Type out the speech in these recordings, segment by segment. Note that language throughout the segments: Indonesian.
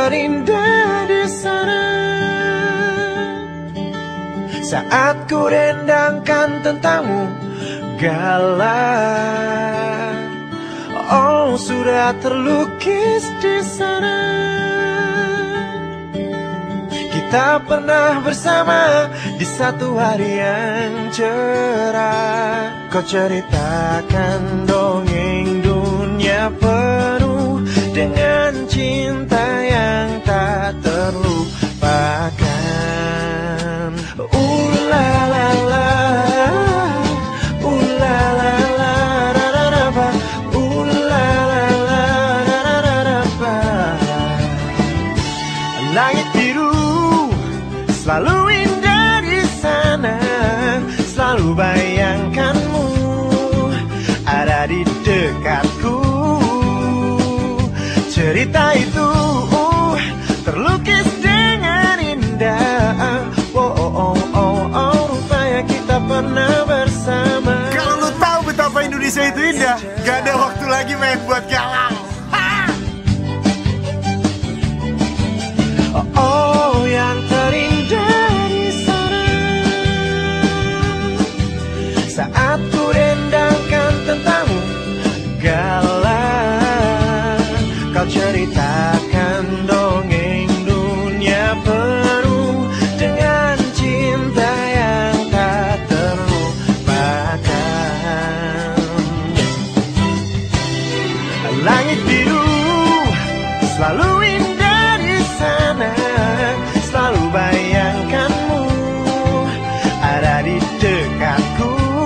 terindah di sana. Saat ku rendangkan tentangmu, galah, oh sudah terlukis di sana. Kita pernah bersama di satu hari yang cerah. Kau ceritakan dongeng dunia penuh dengan cinta yang tak terlupakan. La la la, la la la, ra ra ra ba, la la la, ra ra ra ra ba. Langit biru selalu indah di sana, selalu bayangkanmu ada di dekatku. Cerita itu terlukis dengan indah. Oh, oh, oh, oh, oh, rupanya kita pernah bersama. Kalau lu tahu betapa Indonesia itu indah, gak ada waktu lagi main buat galau. Oh, oh, yang terindah di sana. Saat ku rendangkan tentangmu, galah, kau ceritakan dongeng dunia penuh dengan cinta yang tak terlupakan. Langit biru selalu indah di sana, selalu bayangkanmu ada di dekatku.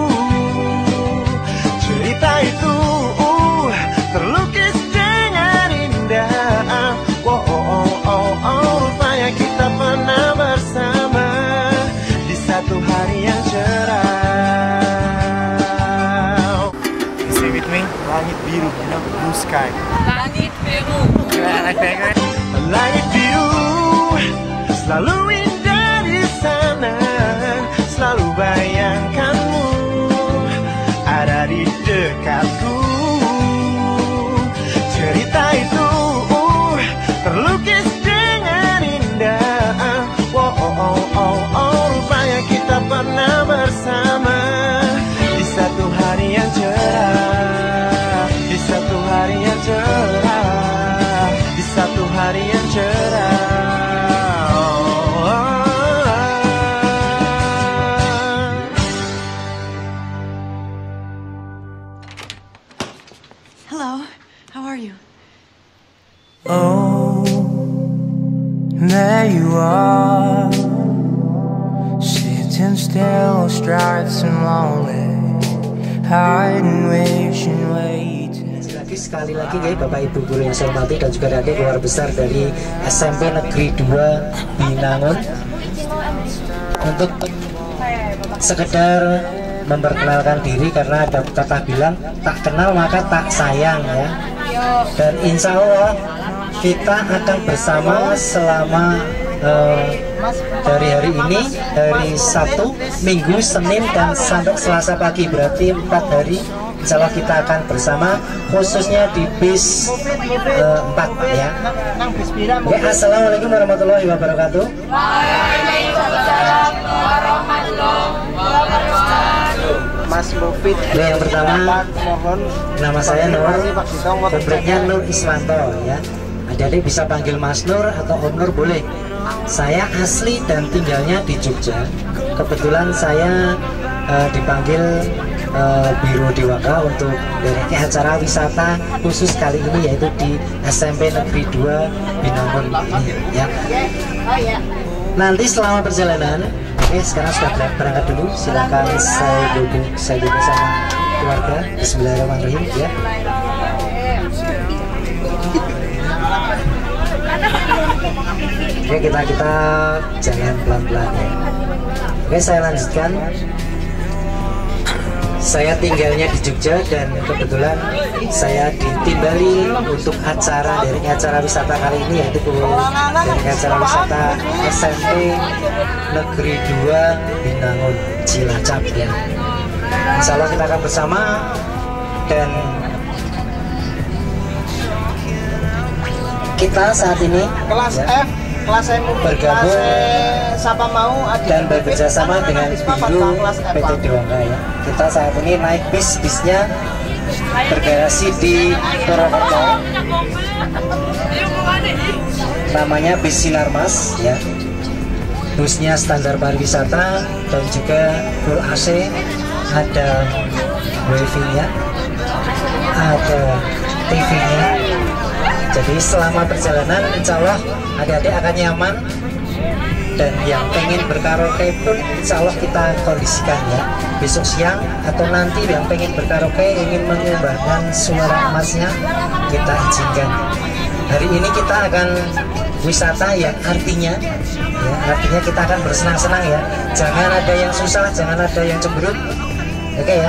Cerita itu terlukis dengan indah. Oh, oh, oh, oh, oh, rupanya kita pernah bersama di satu hari yang cerah. Say with me, langit biru, blue sky. Langit biru. Langit biru selalu indah di sana, selalu bayangkanmu ada di dekatku. Cerita itu terlukis dengan indah. Oh, oh, oh, oh, oh, rupanya kita pernah bersama di satu hari yang cerah, di satu hari yang cerah, di satu hari yang cerah. Oh, oh. Hello, how are you? Oh, there you are, sitting still, stripes and lonely, hiding, wishing, waiting. Sekali lagi guys, Bapak Ibu guru yang saya hormati dan juga adik keluarga besar dari SMP Negeri 2 Binangun, untuk sekedar memperkenalkan diri karena ada kata bilang tak kenal maka tak sayang ya. Dan insya Allah kita akan bersama selama dari hari ini, hari Sabtu, Minggu, Senin, dan sampai Selasa pagi, berarti 4 hari. Insya Allah kita akan bersama, khususnya di bis 4 ya. Oke, assalamualaikum warahmatullahi wabarakatuh. Waalaikumsalam warahmatullahi wabarakatuh. Mas Mufid. Yang pertama, mohon nama saya Nur, kompleknya Nur Iswanto ya. Adik-adik bisa panggil Mas Nur atau Om Nur boleh. Saya asli dan tinggalnya di Jogja. Kebetulan saya dipanggil Biro Dewaka untuk memiliki acara wisata khusus kali ini, yaitu di SMP Negeri 2 Binangun ini ya. Nanti selama perjalanan, oke, sekarang sudah berangkat dulu. Silakan saya duduk sama keluarga. Bismillahirrahmanirrahim ya. Oke, kita jalan pelan-pelan ya. Oke, saya lanjutkan. Saya tinggalnya di Jogja dan kebetulan saya ditimbali untuk dari acara wisata kali ini, yaitu dari acara wisata SMP Negeri 2 Binangun Cilacap ya. Insya Allah kita akan bersama dan kita saat ini Kelas ya, F, kelas M, bergabung kelas siapa mau dan bekerja sama dengan Biru PT Dewangga ya. Kita saat ini naik bisnya bergarasi di Purwokerto, namanya bis Sinarmas ya. Busnya standar pariwisata dan juga full AC, ada wifi-nya, ada TV-nya. Jadi selama perjalanan insya Allah adik-adik akan nyaman, dan yang pengen berkaraoke pun insya Allah kita kondisikan ya. Besok siang atau nanti yang pengen berkaraoke ingin mengembangkan suara emasnya, kita izinkan. Hari ini kita akan wisata yang artinya kita akan bersenang-senang ya. Jangan ada yang susah, jangan ada yang cemberut. Oke ya,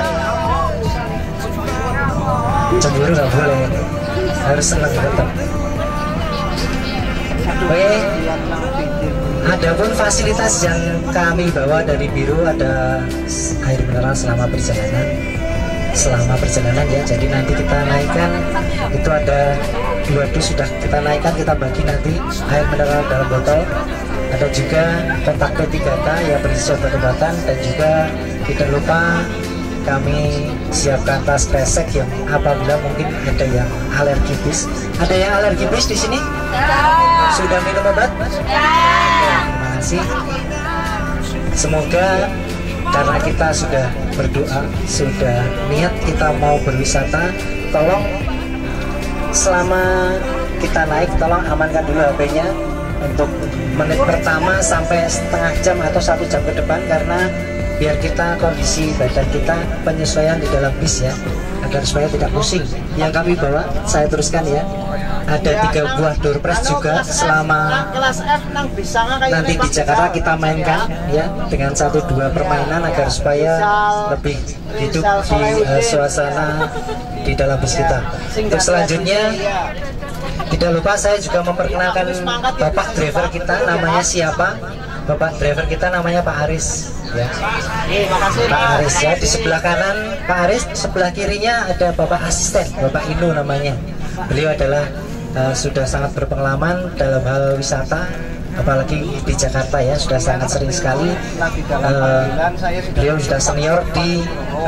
cemburu nggak boleh, harus senang tetap. Oke, adapun fasilitas yang kami bawa dari Biru, ada air mineral selama perjalanan ya. Jadi nanti kita naikkan, itu ada 2 dus sudah kita naikkan, kita bagi nanti air mineral dalam botol. Ada juga kontak P3K ya, berisi obat-obatan, dan juga tidak lupa kami siapkan tas kresek yang apabila mungkin ada yang alergi bis. Ada yang alergi bis di sini? Sudah minum obat? Terima kasih. Semoga karena kita sudah berdoa, sudah niat kita mau berwisata, tolong selama kita naik tolong amankan dulu HP-nya untuk menit pertama sampai setengah jam atau 1 jam ke depan, karena biar kita kondisi badan kita penyesuaian di dalam bis ya, agar supaya tidak pusing. Yang kami bawa saya teruskan ya, ada 3 buah door prize juga selama nanti di Jakarta kita mainkan ya, dengan 1-2 permainan agar supaya lebih hidup di suasana di dalam bis kita. Untuk selanjutnya tidak lupa saya juga memperkenalkan bapak driver kita, namanya siapa? Bapak driver kita namanya Pak Aris ya. Pak Aris ya, di sebelah kanan Pak Aris, sebelah kirinya ada Bapak asisten, Bapak Inu namanya. Beliau adalah sudah sangat berpengalaman dalam hal wisata, apalagi di Jakarta ya, sudah sangat sering sekali. Beliau sudah senior di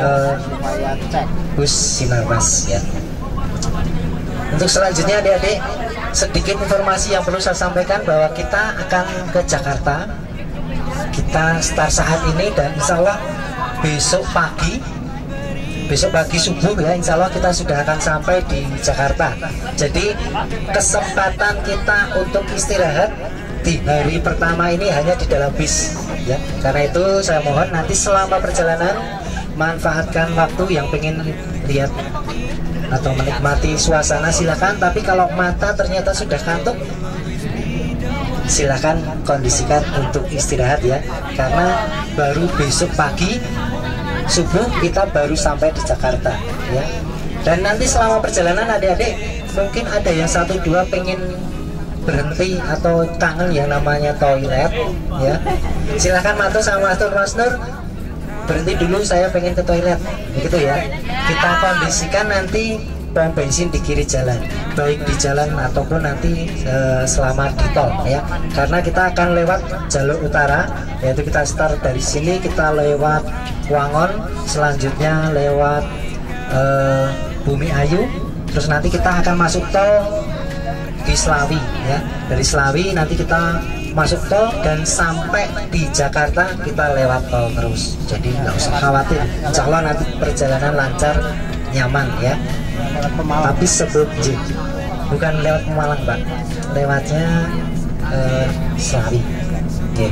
bus Sinarmas ya. Untuk selanjutnya adik-adik, sedikit informasi yang perlu saya sampaikan bahwa kita akan ke Jakarta. Kita start saat ini dan insya Allah besok pagi subuh ya, insya Allah kita sudah akan sampai di Jakarta. Jadi kesempatan kita untuk istirahat di hari pertama ini hanya di dalam bis ya. Karena itu saya mohon nanti selama perjalanan manfaatkan waktu, yang pengen lihat atau menikmati suasana silakan, tapi kalau mata ternyata sudah kantuk silakan kondisikan untuk istirahat ya, karena baru besok pagi subuh kita baru sampai di Jakarta ya. Dan nanti selama perjalanan adik-adik mungkin ada yang 1-2 pengen berhenti atau kangen yang namanya toilet ya, silahkan Matur sama Mas Nur berhenti dulu, saya pengen ke toilet begitu ya. Kita kondisikan nanti pom bensin di kiri jalan, baik di jalan ataupun nanti selama di tol ya, karena kita akan lewat jalur utara, yaitu kita start dari sini, kita lewat Wangon, selanjutnya lewat Bumi Ayu, terus nanti kita akan masuk tol di Slawi ya. Dari Slawi nanti kita masuk tol dan sampai di Jakarta kita lewat tol terus, jadi nggak usah khawatir, insya Allah nanti perjalanan lancar nyaman ya. Tapi sebelum bukan lewat Pemalang Pak, lewatnya Slawi oke.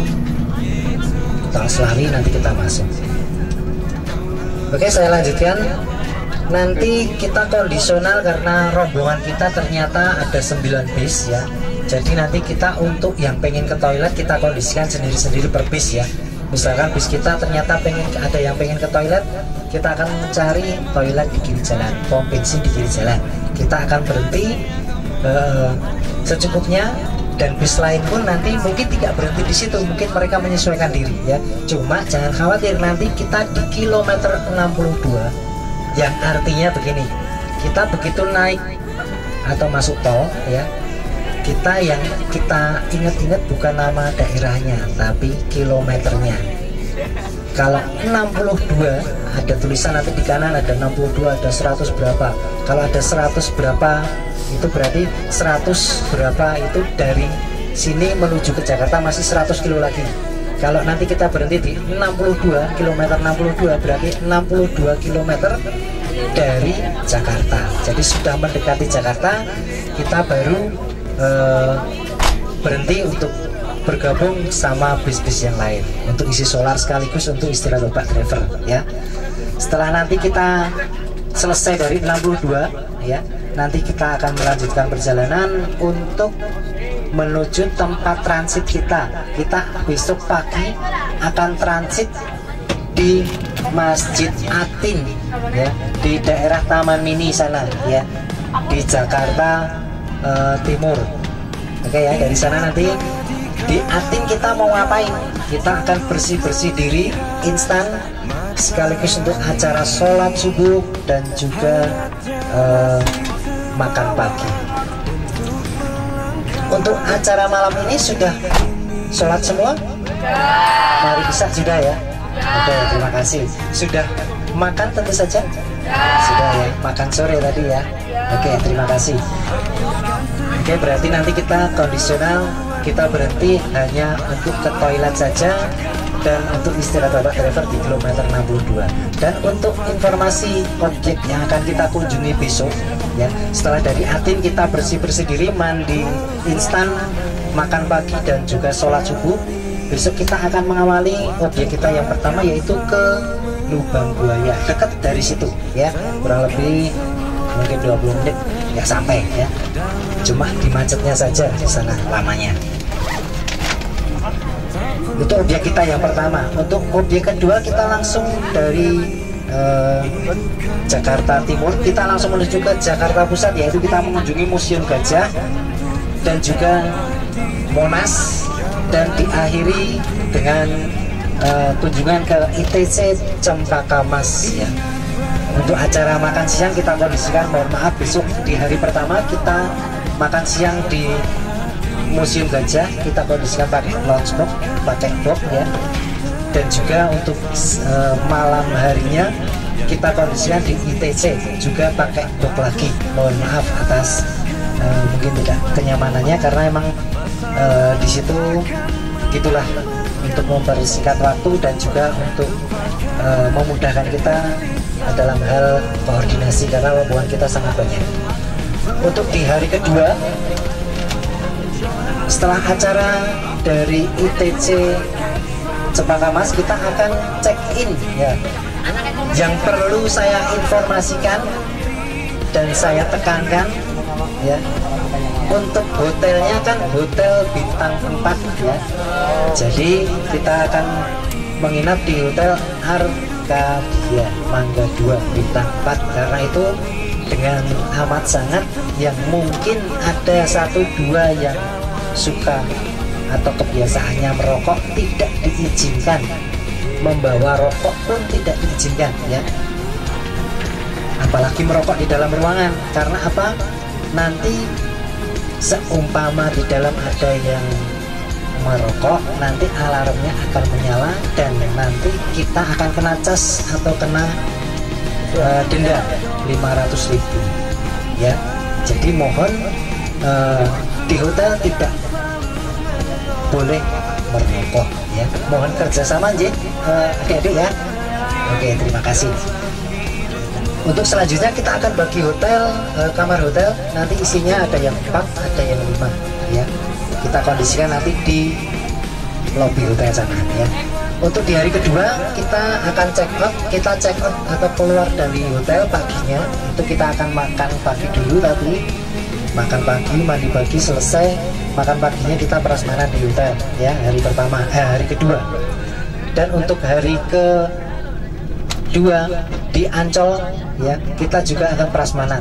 Tol Slawi nanti kita masuk. Oke, saya lanjutkan. Nanti kita kondisional karena rombongan kita ternyata ada 9 bis ya. Jadi nanti kita untuk yang pengen ke toilet kita kondisikan sendiri-sendiri per bis ya. Misalkan bis kita ternyata ada yang pengen ke toilet, kita akan mencari toilet di kiri jalan, pom bensin di kiri jalan. Kita akan berhenti secukupnya, dan bis lain pun nanti mungkin tidak berhenti di situ, mungkin mereka menyesuaikan diri ya. Cuma jangan khawatir, nanti kita di kilometer 62. Yang artinya begini, kita begitu naik atau masuk tol ya, yang kita ingat-ingat bukan nama daerahnya tapi kilometernya. Kalau 62 ada tulisan nanti di kanan ada 62, ada 100 berapa. Kalau ada 100 berapa itu berarti 100 berapa itu dari sini menuju ke Jakarta masih 100 kilo lagi. Kalau nanti kita berhenti di 62 kilometer, 62 berarti 62 kilometer dari Jakarta. Jadi sudah mendekati Jakarta, kita baru berhenti untuk bergabung sama bis-bis yang lain untuk isi solar sekaligus untuk istirahat Bapak driver ya. Setelah nanti kita selesai dari 62 ya, nanti kita akan melanjutkan perjalanan untuk menuju tempat transit kita. Kita besok pagi akan transit di Masjid Atin ya, di daerah Taman Mini sana ya, di Jakarta Timur. Oke ya, dari sana nanti di Atin kita mau ngapain? Kita akan bersih-bersih diri instan sekaligus untuk acara sholat subuh dan juga makan pagi. Untuk acara malam ini sudah sholat semua? Mari bisa sudah ya? Oke, terima kasih. Sudah makan tentu saja? Sudah ya, makan sore tadi ya? Oke, terima kasih. Oke, berarti nanti kita kondisional, kita berhenti hanya untuk ke toilet saja dan untuk istirahat Bapak driver di kilometer 62. Dan untuk informasi objek yang akan kita kunjungi besok ya, setelah dari Atin kita bersih-bersih diri, mandi instan, makan pagi dan juga sholat subuh. Besok kita akan mengawali objek kita yang pertama yaitu ke Lubang Buaya, dekat dari situ ya, kurang lebih mungkin 20 menit nggak sampai ya, cuma di macetnya saja di sana lamanya. Itu objek kita yang pertama. Untuk objek kedua kita langsung dari Jakarta Timur kita langsung menuju ke Jakarta Pusat, yaitu kita mengunjungi Museum Gajah dan juga Monas, dan diakhiri dengan kunjungan ke ITC Cempaka Mas ya. Untuk acara makan siang kita kondisikan, mohon maaf besok di hari pertama kita makan siang di Museum Gajah, kita kondisikan pakai lunchbox, pakai box ya. Dan juga untuk malam harinya kita kondisikan di ITC juga pakai box lagi. Mohon maaf atas mungkin tidak kenyamanannya karena emang di situ gitulah, untuk mempersingkat waktu dan juga untuk memudahkan kita dalam hal koordinasi karena rombongan kita sangat banyak. Untuk di hari kedua setelah acara dari ITC Cempaka Mas kita akan check in ya. Yang perlu saya informasikan dan saya tekankan ya, untuk hotelnya kan hotel bintang 4 ya. Jadi kita akan menginap di hotel Arcadia Mangga 2 bintang 4 karena itu dengan amat sangat yang mungkin ada 1-2 yang suka atau kebiasaannya merokok, tidak diizinkan membawa rokok pun tidak diizinkan ya, apalagi merokok di dalam ruangan. Karena apa? Nanti seumpama di dalam ada yang merokok, nanti alarmnya akan menyala dan nanti kita akan kena cas atau kena denda 500.000 ya. Jadi mohon di hotel tidak boleh merokok ya. Mohon kerjasama adik-adik ya. Oke, terima kasih. Untuk selanjutnya kita akan bagi hotel, kamar hotel nanti isinya ada yang 4, ada yang 5 ya. Kita kondisikan nanti di lobi hotel sana ya. Untuk di hari kedua kita akan check out, atau keluar dari hotel paginya itu kita akan makan pagi dulu, tapi makan pagi, mandi pagi selesai, makan paginya kita prasmanan di hotel ya, hari pertama, hari kedua. Dan untuk hari kedua di Ancol ya, kita juga akan prasmanan.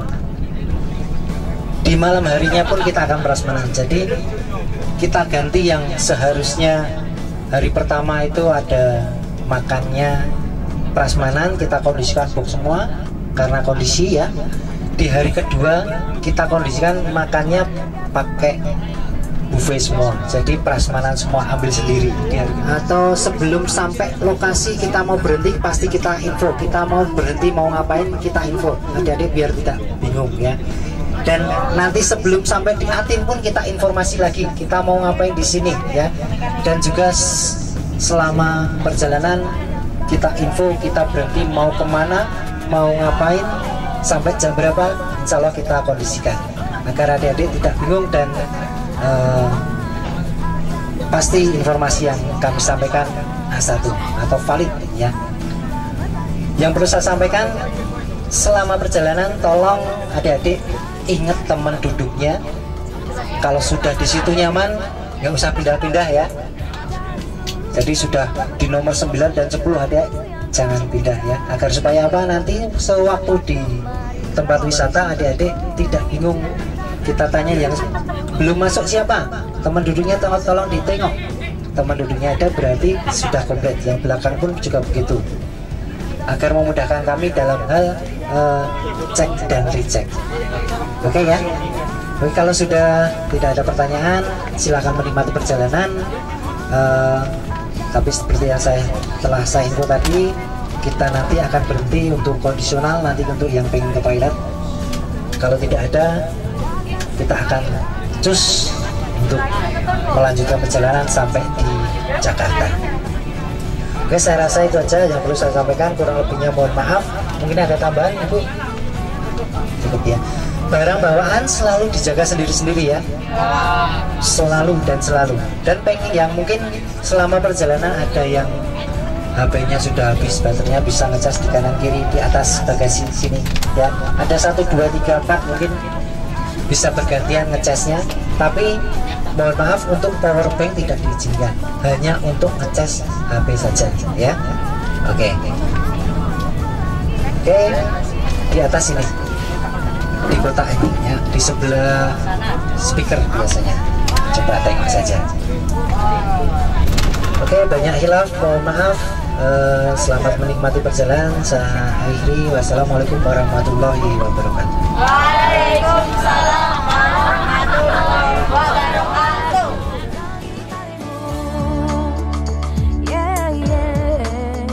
Di malam harinya pun kita akan prasmanan. Jadi kita ganti yang seharusnya hari pertama itu ada makannya prasmanan, kita kondisikan box semua karena kondisi ya. di hari kedua kita kondisikan makannya pakai buffet semua, jadi prasmanan semua ambil sendiri di hari. Atau sebelum sampai lokasi kita mau berhenti pasti kita info, kita mau berhenti mau ngapain kita info adik-adik biar tidak bingung ya. Dan nanti sebelum sampai di Atin pun kita informasi lagi kita mau ngapain di sini ya. Dan juga selama perjalanan kita info kita berhenti mau kemana mau ngapain sampai jam berapa, insya Allah kita kondisikan agar adik-adik tidak bingung dan pasti informasi yang kami sampaikan A1 atau valid ya. Yang perlu saya sampaikan selama perjalanan, tolong adik-adik ingat teman duduknya. Kalau sudah di situ nyaman, nggak usah pindah-pindah ya. Jadi sudah di nomor 9 dan 10 adik jangan pindah ya, agar supaya apa, nanti sewaktu di tempat wisata adik-adik tidak bingung. Kita tanya yang belum masuk siapa, teman duduknya tolong ditengok, teman duduknya ada berarti sudah komplit. Yang belakang pun juga begitu, agar memudahkan kami dalam hal cek dan recheck. Oke ya. Oke, kalau sudah tidak ada pertanyaan silakan menikmati perjalanan. Tapi seperti yang telah saya info tadi, kita nanti akan berhenti untuk kondisional, nanti untuk yang pengen ke toilet. Kalau tidak ada, kita akan cus untuk melanjutkan perjalanan sampai di Jakarta. Oke, saya rasa itu aja yang perlu saya sampaikan, kurang lebihnya mohon maaf. Mungkin ada tambahan Ibu? Cukup ya. Barang bawaan selalu dijaga sendiri-sendiri ya, selalu dan selalu. Dan pengen yang mungkin selama perjalanan ada yang HP-nya sudah habis baterainya, bisa ngecas di kanan kiri di atas bagasi sini ya. Ada 1, 2, 3, 4 mungkin bisa bergantian ngecasnya, tapi mohon maaf untuk power bank tidak diizinkan, hanya untuk ngecas HP saja ya. Oke, di atas ini di kotak ini ya, di sebelah speaker biasanya, coba tengok saja. Oke, banyak hilaf, mohon maaf. Selamat menikmati perjalanan. Saya akhiri, wassalamualaikum warahmatullahi wabarakatuh. Waalaikumsalam warahmatullahi wabarakatuh. Yeah, yeah.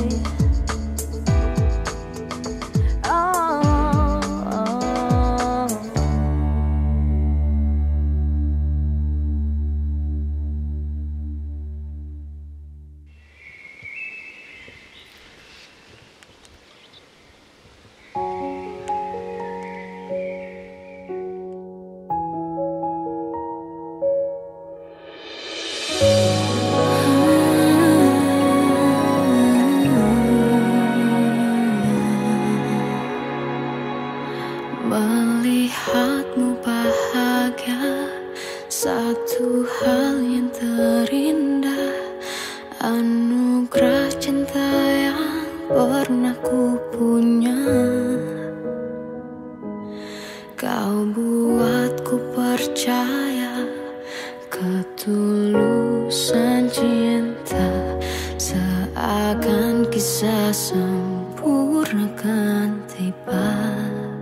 Melihatmu bahagia, satu hal yang terindah, anugerah cinta yang pernah ku punya. Kau buatku percaya ketulusan cinta, seakan kisah sempurna kan tiba.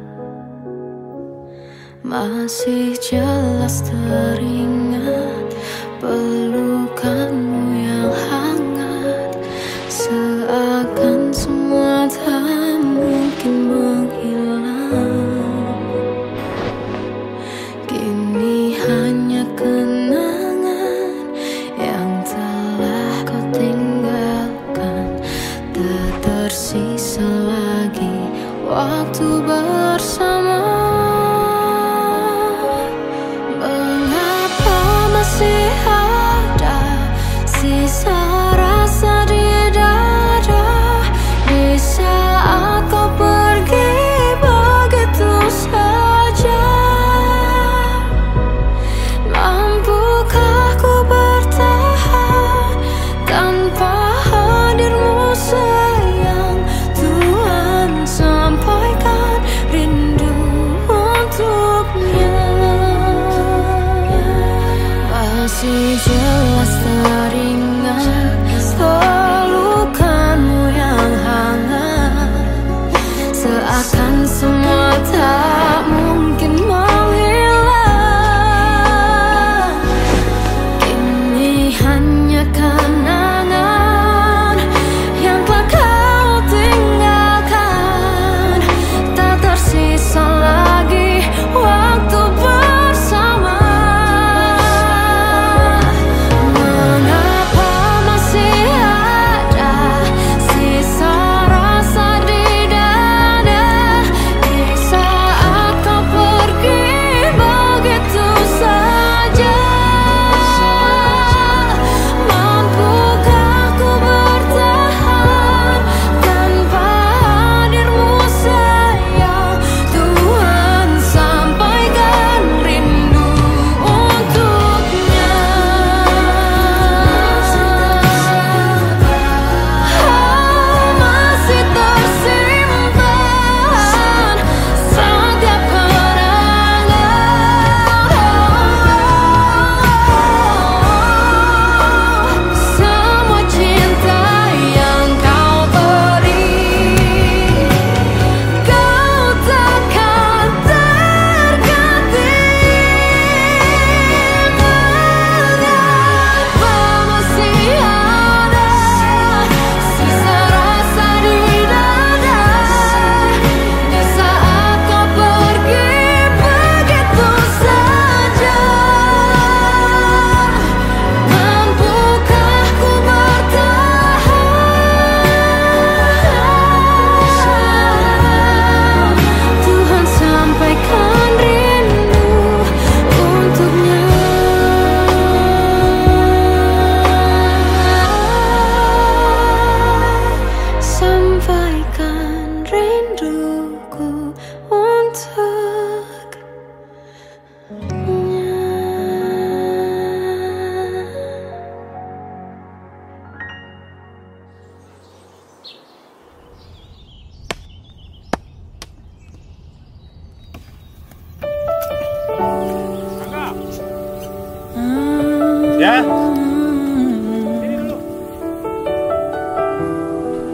Masih jelas teringat pelukanmu yang hangat, seakan semua tak mungkin menghilang. Kini hanya kenangan yang telah kau tinggalkan, tak tersisa lagi waktu bersama. Masih ada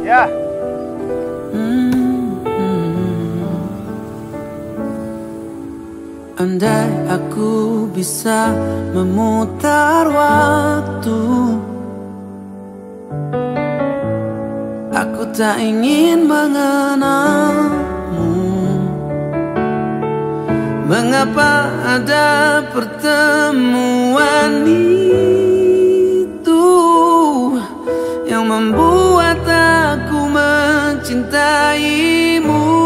Ya. Andai aku bisa memutar waktu, aku tak ingin mengenalmu. Mengapa ada pertemuan itu yang membuat aku mencintaimu?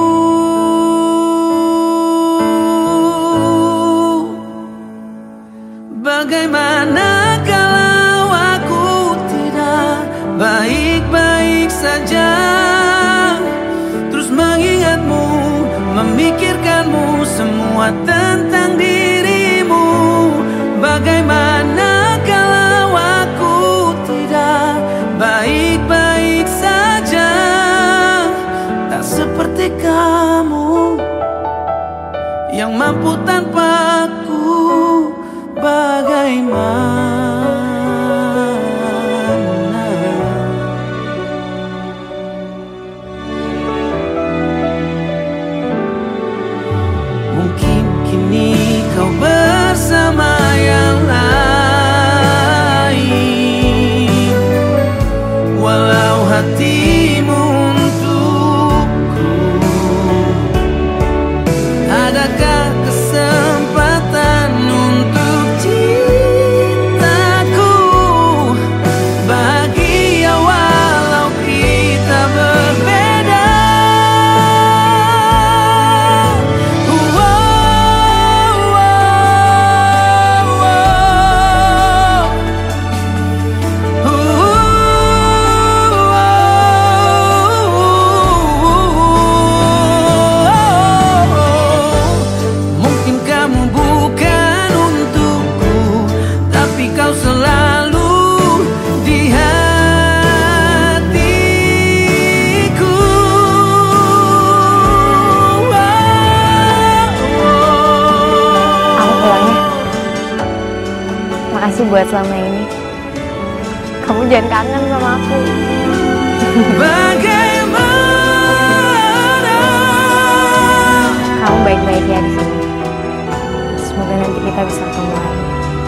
Bagaimana kalau aku tidak baik-baik saja, terus mengingatmu, memikirkanmu, semua tentang dirimu. Bagaimana kalau aku tidak baik-baik saja, tak seperti kamu yang mampu tanpaku. Bagaimana mungkin kini kau bersama yang lain, walau hatimu untukku. Adakah kesempatan untuk cintaku bahagia walau kita berbeda? Mungkin kamu bukan untukku, tapi kau selalu di hatiku. Aku pulang ya. Makasih buat selama ini. Kamu jangan kangen sama aku. Bagaimana Kamu baik-baik ya di sini. Semoga nanti kita bisa ketemu lagi.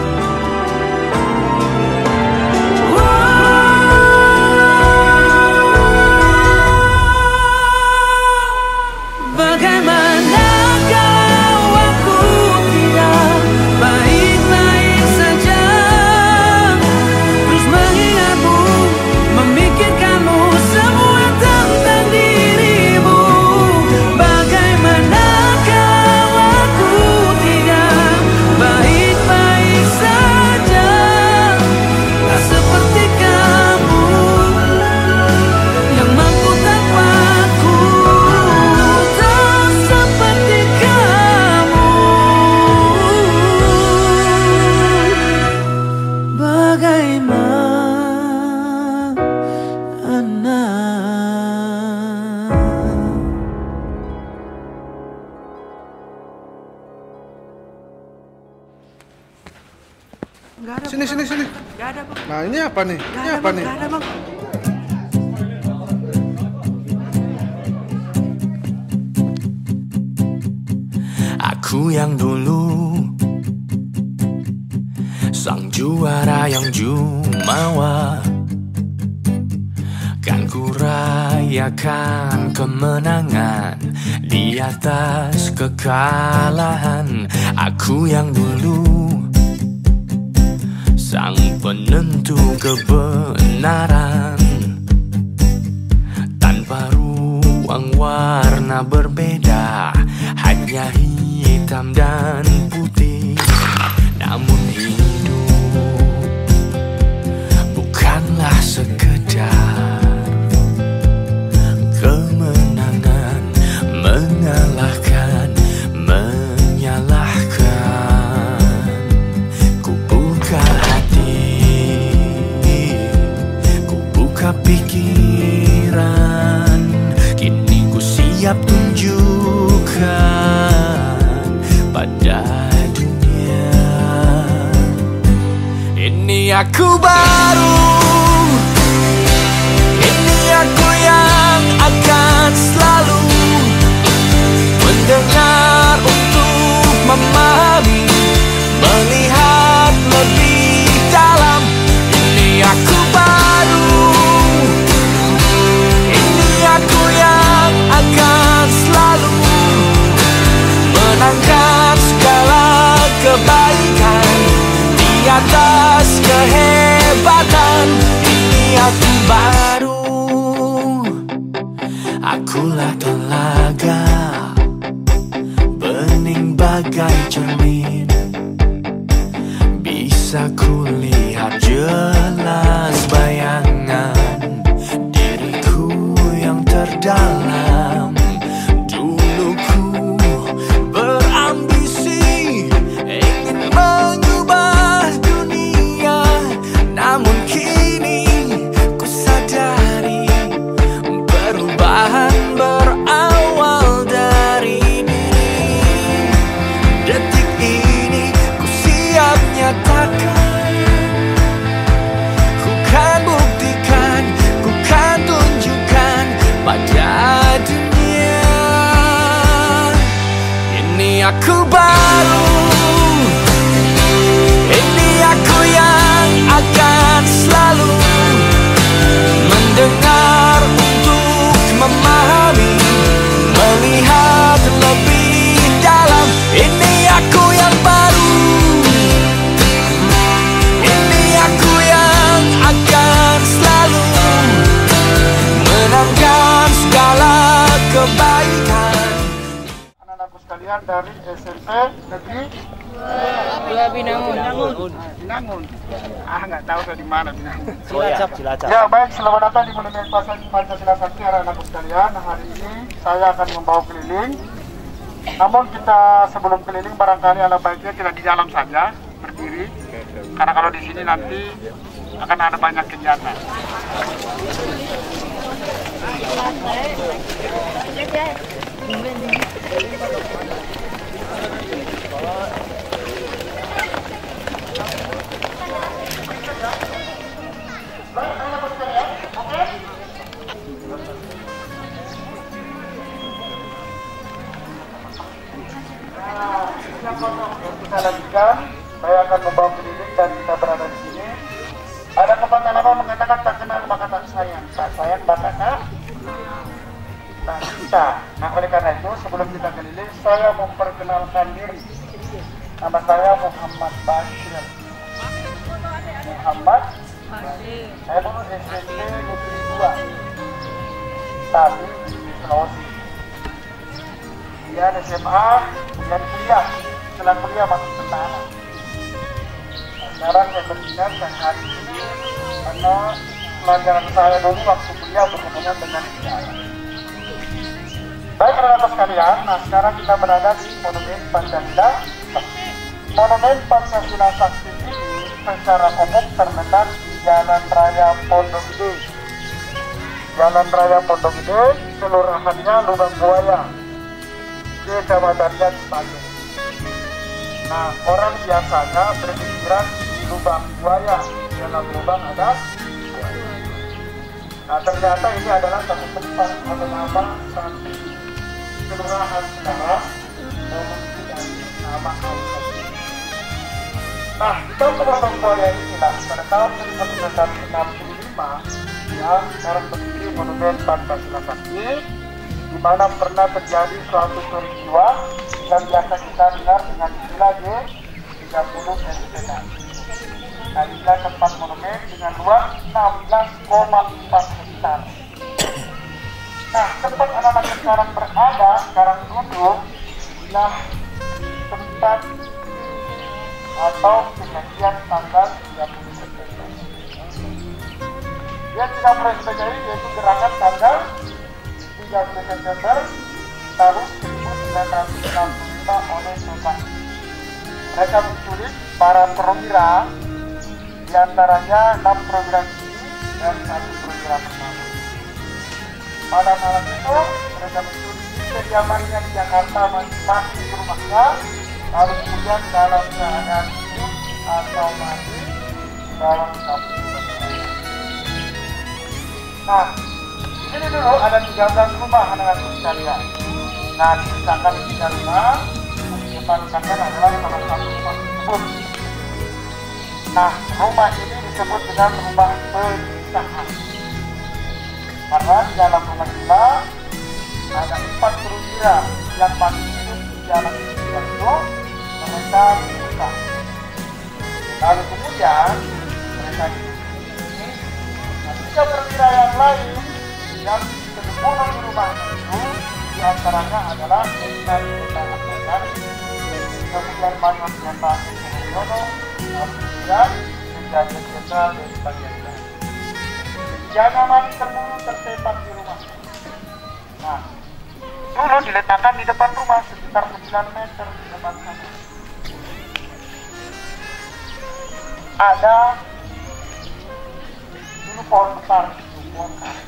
Bagaimana kalau aku tidak baik-baik saja, terus mengingatmu, memikirkanmu, semua tentang dirimu. Bagaimana kalau aku tidak baik-baik saja, tak seperti kamu yang mampu tanpaku. Tak seperti kamu. Bagaimana? Sini. Gak ada, Bang. Nah, ini apa nih? Ini apa nih? Gak ada, Bang. Aku yang dulu, sang juara yang jumawa, kan ku rayakan kemenangan di atas kekalahan. Aku yang dulu, sang penentu kebenaran, tanpa ruang warna berbeda, hanya hitam dan putih. Namun hidup bukanlah sekedar kemenangan, mengalahkan, menyalahkan. Ku buka hati, ku buka pikiran, kini ku siap tunjukkan pada dunia. Ini aku baru, ini aku yang baru. Akulah telaga, bening bagai cermin. Bisa kulihat jelas bayangan diriku yang terdalam. Dulu ku berambisi ingin mengubah dunia, namun kini ku sadari perubahan berawal dari diri. Detik ini ku siap nyatakan, ku kan buktikan, ku kan tunjukkan pada dunia. Ini aku baru, ini aku yang akan selalu mendengar untuk memahami, melihat lebih dalam. Ini aku yang baru, ini aku yang akan selalu menangkan segala kebaikan. Anak-anakku sekalian dari SMP Negeri Binangun. Nggak tahu dari mana Binangun. Cilacap. Ya baik, selamat datang di Monumen Pancasila Sakti anak-anakku sekalian. Hari ini saya akan membawa keliling. Namun kita sebelum keliling barangkali ala baiknya kita di dalam saja berdiri. Karena kalau di sini nanti akan ada banyak kegiatan. Kita lanjutkan. Saya akan membawa keliling dan kita berada di sini. Ada pepatah lama mengatakan tak kenal maka tak sayang, tak sayang maka tak cinta. Nah oleh karena itu sebelum kita keliling saya memperkenalkan diri. Nama saya Muhammad Bashir. Saya dulu SMP Negeri 2 tapi di Sulawesi. Kemudian SMA, kemudian kuliah. Setelah kuliah masuk tentara. Sekarang saya berdinas dan hari ini karena pelajaran saya dulu waktu kuliah berhubungan dengan sejarah. Baik rekan-rekan sekalian, nah sekarang kita berada di Monumen Pancasila. Monumen Pancasila Sakti ini secara umum terletak di Jalan Raya Pondok Gede. Jalan Raya Pondok Gede, kelurahannya Lubang Buaya, Kecamatan Cipayu. Nah, orang biasanya berpikiran di Lubang Buaya, dalam lubang ada buaya. Nah, ternyata ini adalah satu tempat atau nama satu kelurahan sekarang dan nama kawasan. Nah, di kampung Lubang Buaya inilah pada tahun 1965 yang sekarang berdiri Monumen Pancasila Sakti, di mana pernah terjadi suatu peristiwa yang biasa kita dengar dengan istilah G30 SPK. Nah, inilah tempat monumen dengan luas 16,4 hektar. Nah, tempat anak-anak sekarang berada, sekarang duduk, adalah tempat atau kejadian tanggal 30 September. Dia 30 September yaitu gerakan tanggal 30 September tahun 1965 oleh Sultan. Mereka menculik para perwira, diantaranya 6 perwira tinggi dan 1 perwira pertama. Pada malam itu mereka menculik di kediamannya di Jakarta masing-masing di rumahnya, lalu kemudian dalam keadaan hidup atau mati dalam kampung. Nah, ini dulu ada 13 rumah anak-anak sekalian. Nah, dipisahkan 3 rumah, dipisahkan adalah salah satu rumah tersebut. Nah, rumah ini disebut dengan rumah pemisahan. Karena di dalam rumah kita ada 4 perwira yang masih hidup di dalam itu, mereka dipisah. Lalu kemudian mereka ini 3 perwira yang lain yang terbunuh di rumahnya itu diantaranya adalah Jenderal Abdullah, kemudian Mayor Jenderal Yono, kemudian Jenderal dari bagian lain. Jangan mati terbunuh tertembak di rumah. Nah, dulu diletakkan di depan rumah sekitar 9 meter di depan sana. Ada dulu pohon besar, pohon karet.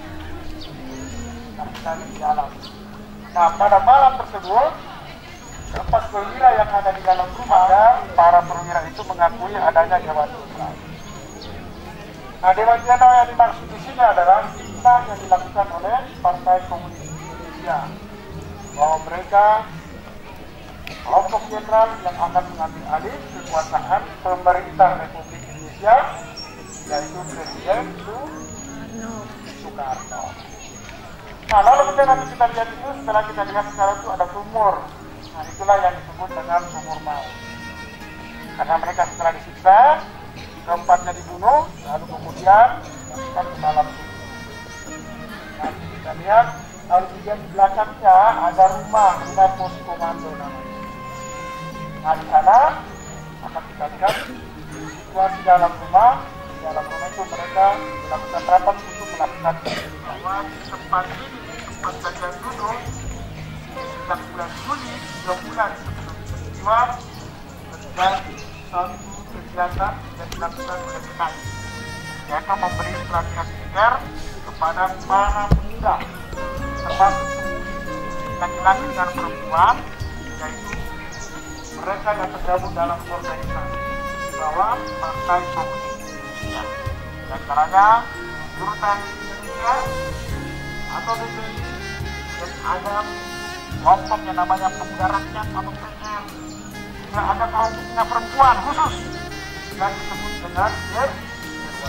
Di dalam. Nah, pada malam tersebut, 4 perwira yang ada di dalam rumah, dan para perwira itu mengakui adanya Dewan Jenderal. Nah, Dewan Jenderal yang dimaksud di sini adalah fitnah yang dilakukan oleh Partai Komunis Indonesia, bahwa mereka kelompok jenderal yang akan mengambil alih kekuasaan pemerintah Republik Indonesia, yaitu Presiden Soekarno. Nah, lalu kemudian kita lihat itu, setelah kita lihat sekarang itu ada sumur. Nah, itulah yang disebut dengan sumur maut. Karena mereka setelah disiksa, keempatnya dibunuh, lalu kemudian dimasukkan ke dalam sumur. Nah, kita lihat, lalu kemudian di belakangnya ada rumah pos komando namanya. Nah, di sana akan kita lihat situasi dalam rumah. Di dalam rumah itu mereka melakukan rapat untuk melakukan bahwa tempat ini, tempat bagian dulu sejak bulan Juli, 2 bulan sebelum peristiwa terjadi satu kegiatan yang dilakukan oleh PKI, yaitu memberi pelatihan militer kepada para pemuda, termasuk laki-laki dan perempuan, yaitu mereka yang tergabung dalam organisasi di bawah Partai Komunis Indonesia, di antaranya Jurusan Indonesia atau BPI, dan ada kelompok yang namanya Pemuda Rakyat atau PR, juga ada kelompoknya perempuan khusus yang disebut dengan Dewa.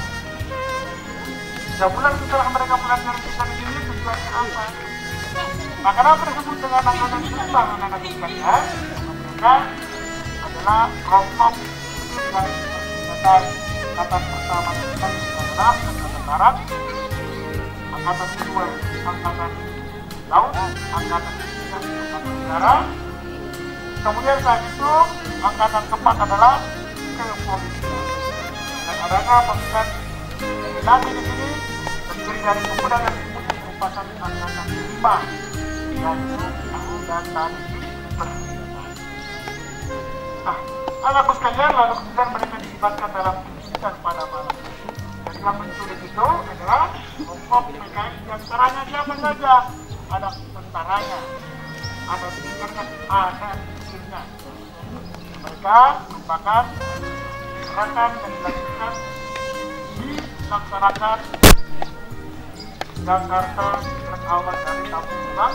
3 bulan setelah mereka pelatihan militer ini, tujuannya apa? Nah, kenapa disebut dengan angkatan terbang anak-anak sekalian? Mereka adalah kelompok yang bersenjata. Angkatan pertama kita adalah Angkatan Darat, Angkatan kedua Angkatan Laut, Angkatan ketiga Angkatan Udara, kemudian saat itu Angkatan keempat adalah kepolisian. Dan adanya pasukan lagi di sini terdiri dari pemuda dan pemudi merupakan Angkatan 5, yaitu aku dan tadi bersenjata. Nah, anakku sekalian, lalu kemudian mereka dilibatkan dalam pendidikan pada malam. Dan yang menculik itu adalah kelompok PKI yang caranya siapa saja. Ada tentaranya, ada militernya, ada isinya. Mereka merupakan gerakan yang dilakukan dilaksanakan di Jakarta sejak awal dari tahun 2000.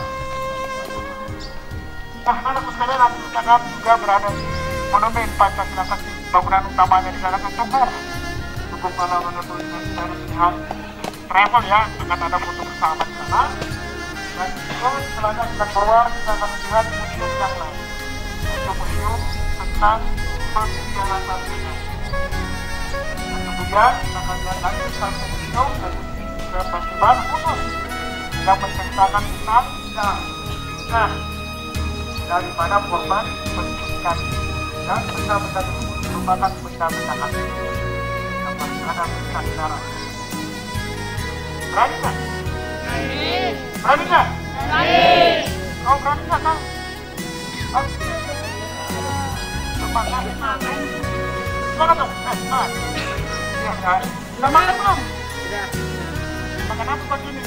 Nah, anakku sekalian, nanti kita akan juga berada di Monumen Pancasila Sakti. Bangunan utamanya di sana itu tubuh pahlawan Republik dari pihak travel ya, akan ada foto bersama di sana. Dan itu setelahnya kita keluar, kita akan melihat museum yang lain, yaitu museum tentang persiapan kita. Kemudian kita akan lihat lagi satu museum dan festival khusus yang menceritakan tentang sejarah daripada korban penculikan dan benda-benda tersebut merupakan benda-benda asli yang masih ada di darah. Berani nggak? Berani nggak? Berani. Kau berani nggak kau? Semangat. Semangat dong. Semangat. Iya kan? Semangat belum? Sudah. Makan apa pagi ini?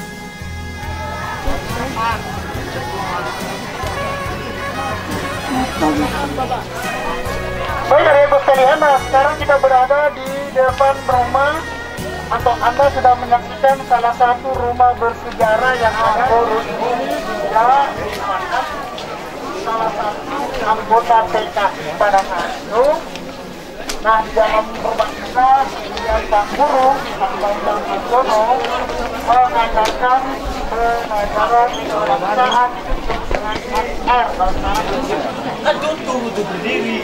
Baik, ibu sekalian, nah sekarang kita berada di depan rumah, atau Anda sudah menyaksikan salah satu rumah bersejarah yang ada ini juga merupakan salah satu anggota PKI pada saat itu. Nah, di dalam rumah kita kemudian Pak Guru, Pak Bambang Harjono mengadakan pengajaran kebangsaan dengan SR bahasa Indonesia. Tunggu berdiri.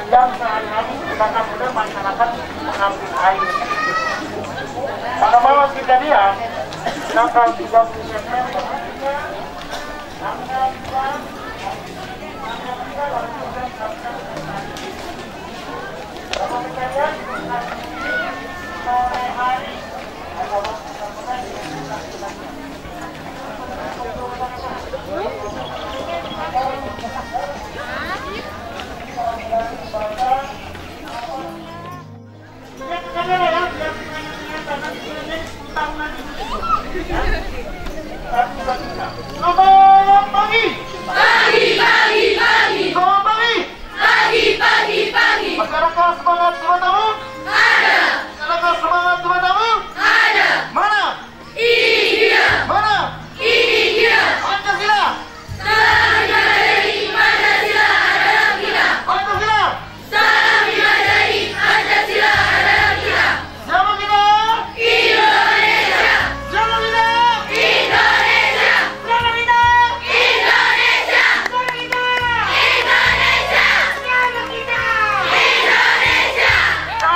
yang sehari-hari digunakan oleh masyarakat mengambil air. Pada malam kejadian, tanggal 30 September, sore hari selamat pagi. Masyarakat semangat Jembatamu? Ada. Masyarakat semangat Jembatamu? Ada. Mana? Ini dia. Mana? Ini dia. Pancasila. Salam dari Pancasila adalah kita. Pancasila. Salam dari Pancasila adalah kita. Siapa kita? Indonesia. Siapa kita? Indonesia. Siapa kita? Indonesia. Siapa kita? Indonesia. Siapa kita? Indonesia.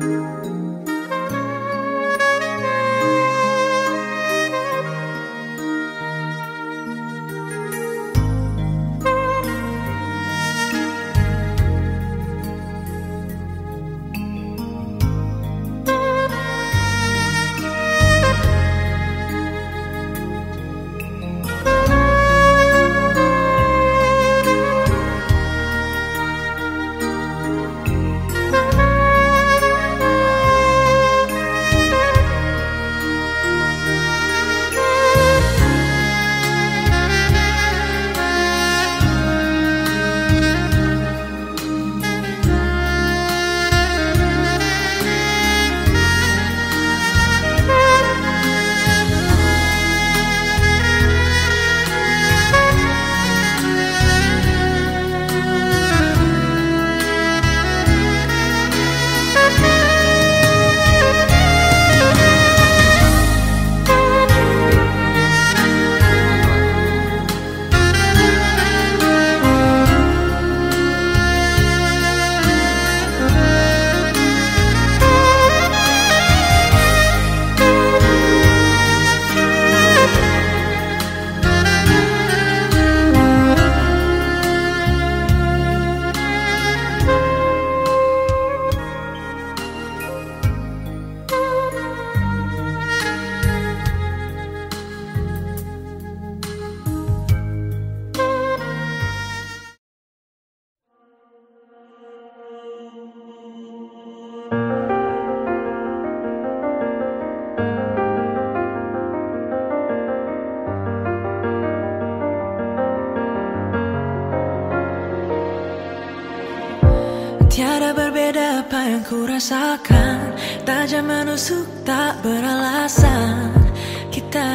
Tiada berbeda apa yang ku rasakan, tajam menusuk tak beralasan. Kita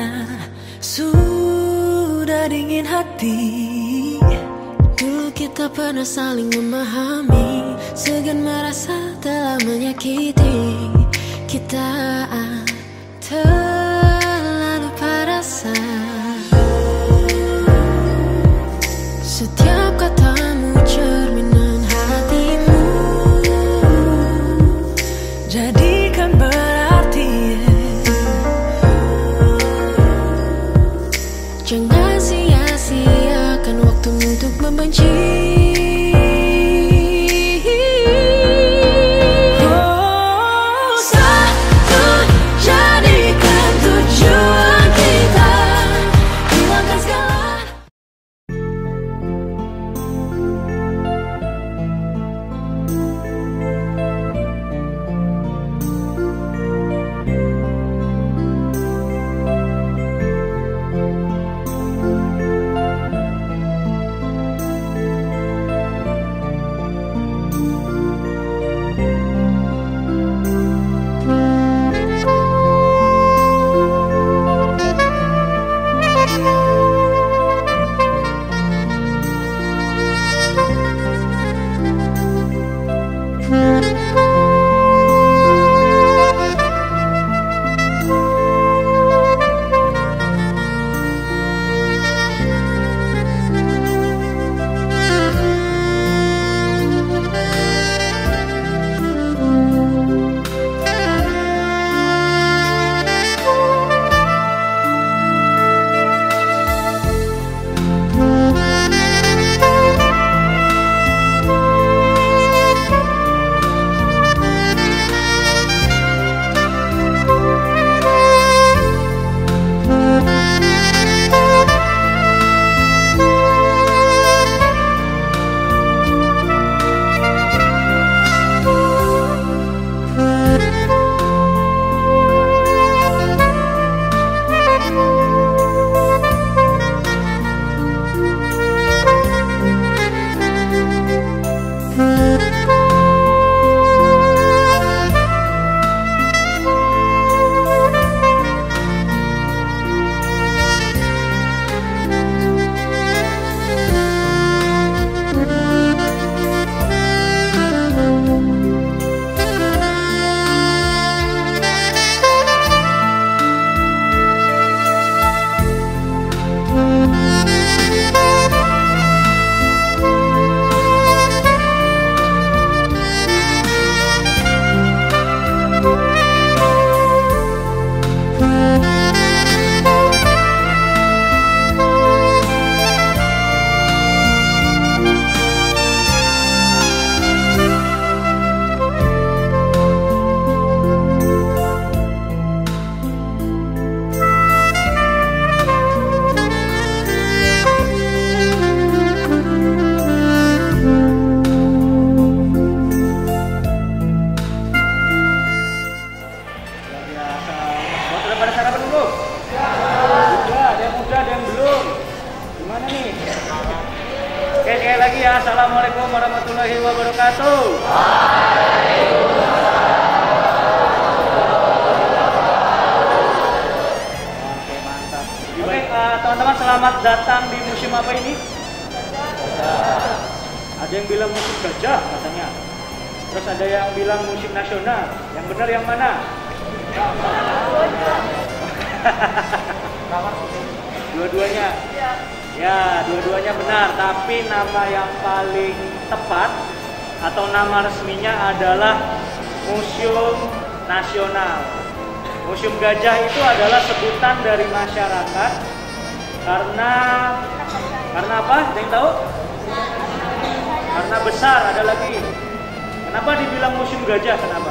sudah dingin hati. Dulu kita pernah saling memahami, segan merasa telah menyakiti. Kita terlalu perasa. Setiap katamu cerminan hatimu, jadikan berarti. Jangan sia-siakan waktumu untuk membenci. warahmatullahi wabarakatuh. Oke, mantap. Oke, teman-teman, selamat datang di museum apa ini? Ada yang bilang museum gajah katanya. Terus ada yang bilang museum nasional. Yang benar yang mana? Dua-duanya. Ya, dua-duanya benar. Tapi nama yang paling tepat atau nama resminya adalah Museum Nasional. Museum Gajah itu adalah sebutan dari masyarakat karena apa? Ada yang tahu? Karena besar. Ada lagi. Kenapa dibilang Museum Gajah? Kenapa?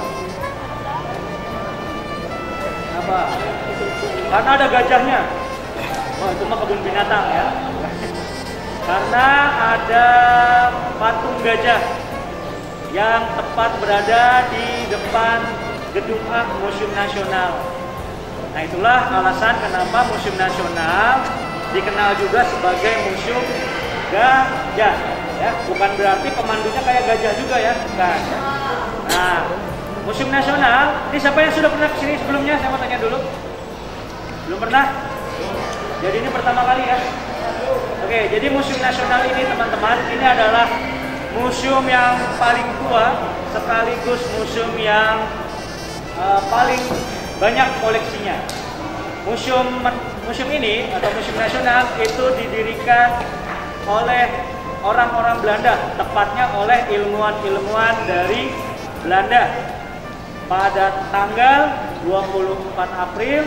Kenapa? Karena ada gajahnya. Oh, itu mah kebun binatang ya. Karena ada patung gajah yang tepat berada di depan gedung A Museum Nasional. Nah, itulah alasan kenapa Museum Nasional dikenal juga sebagai Museum Gajah. Ya, bukan berarti pemandunya kayak gajah juga ya, bukan. Nah, Museum Nasional, ini siapa yang sudah pernah kesini sebelumnya? Saya mau tanya dulu. Belum pernah? Jadi ini pertama kali ya? Oke, jadi Museum Nasional ini teman-teman, ini adalah museum yang paling tua, sekaligus museum yang paling banyak koleksinya. Museum ini atau Museum Nasional itu didirikan oleh orang-orang Belanda, tepatnya oleh ilmuwan-ilmuwan dari Belanda pada tanggal 24 April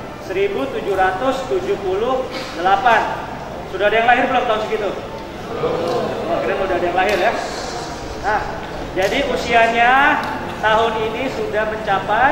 1778. Sudah ada yang lahir belum tahun segitu? Wah, keren udah ada yang lahir ya. Nah, jadi usianya tahun ini sudah mencapai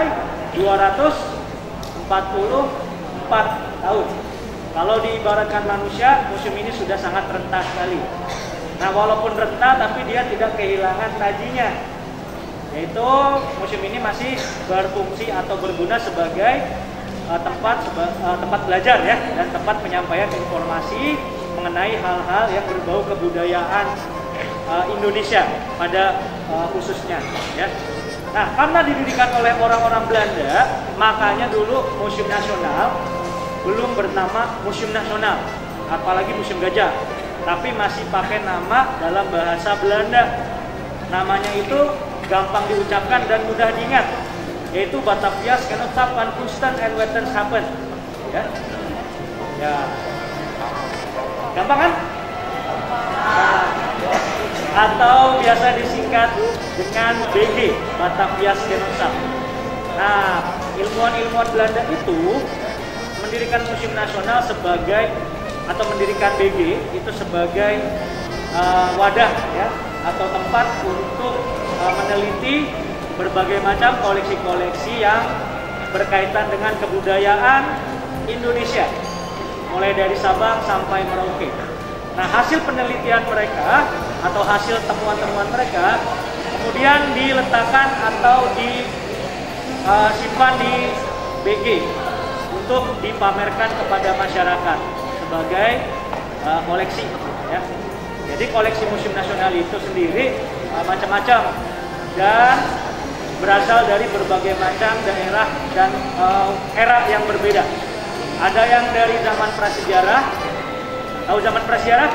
244 tahun. Kalau diibaratkan manusia, museum ini sudah sangat renta sekali. Nah, walaupun renta, tapi dia tidak kehilangan tajinya. Yaitu museum ini masih berfungsi atau berguna sebagai tempat belajar ya, dan tempat penyampaian informasi mengenai hal-hal yang berbau kebudayaan Indonesia pada khususnya ya. Nah, karena didirikan oleh orang-orang Belanda, makanya dulu Museum Nasional belum bernama Museum Nasional, apalagi Museum Gajah, tapi masih pakai nama dalam bahasa Belanda. Namanya itu gampang diucapkan dan mudah diingat, yaitu Batavia Genootschap van Kunsten en Wetenschappen. Ya. Ya. Gampang kan? Nah, atau biasa disingkat dengan BG, Batavia Genootschap. Nah, ilmuwan-ilmuwan Belanda itu mendirikan Museum Nasional sebagai atau mendirikan BG itu sebagai wadah ya, atau tempat untuk meneliti berbagai macam koleksi-koleksi yang berkaitan dengan kebudayaan Indonesia, mulai dari Sabang sampai Merauke. Nah, hasil penelitian mereka atau hasil temuan-temuan mereka kemudian diletakkan atau disimpan di BG untuk dipamerkan kepada masyarakat sebagai koleksi ya. Jadi koleksi Museum Nasional itu sendiri macam-macam dan berasal dari berbagai macam daerah dan era yang berbeda. Ada yang dari zaman prasejarah. Tahu zaman prasejarah?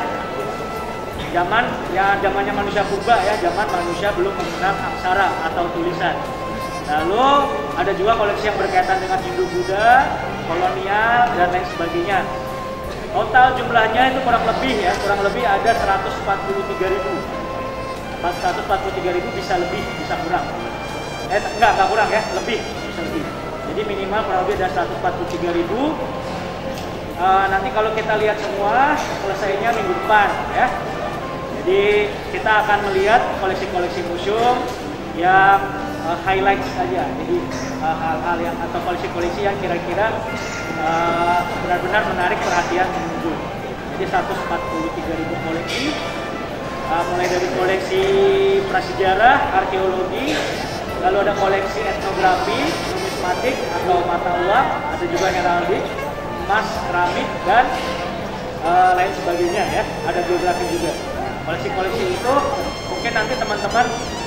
Zamannya manusia purba ya, zaman manusia belum mengenal aksara atau tulisan. Lalu ada juga koleksi yang berkaitan dengan Hindu-Buddha, kolonial dan lain sebagainya. Total jumlahnya itu kurang lebih ada 143.000. 143.000 bisa lebih, bisa kurang. Enggak kurang ya, lebih, bisa lebih. Jadi minimal kurang lebih ada 143.000. Nanti kalau kita lihat semua, selesainya minggu depan ya. Jadi kita akan melihat koleksi-koleksi museum yang highlight saja. Jadi hal-hal yang atau koleksi-koleksi yang kira-kira benar-benar menarik perhatian pengunjung. Jadi 143.000 koleksi. Mulai dari koleksi prasejarah, arkeologi, lalu ada koleksi etnografi, numismatik atau mata uang, ada juga heraldik, emas, keramik, dan lain sebagainya ya. Ada geografi juga. Koleksi-koleksi itu, oke, mungkin nanti teman-teman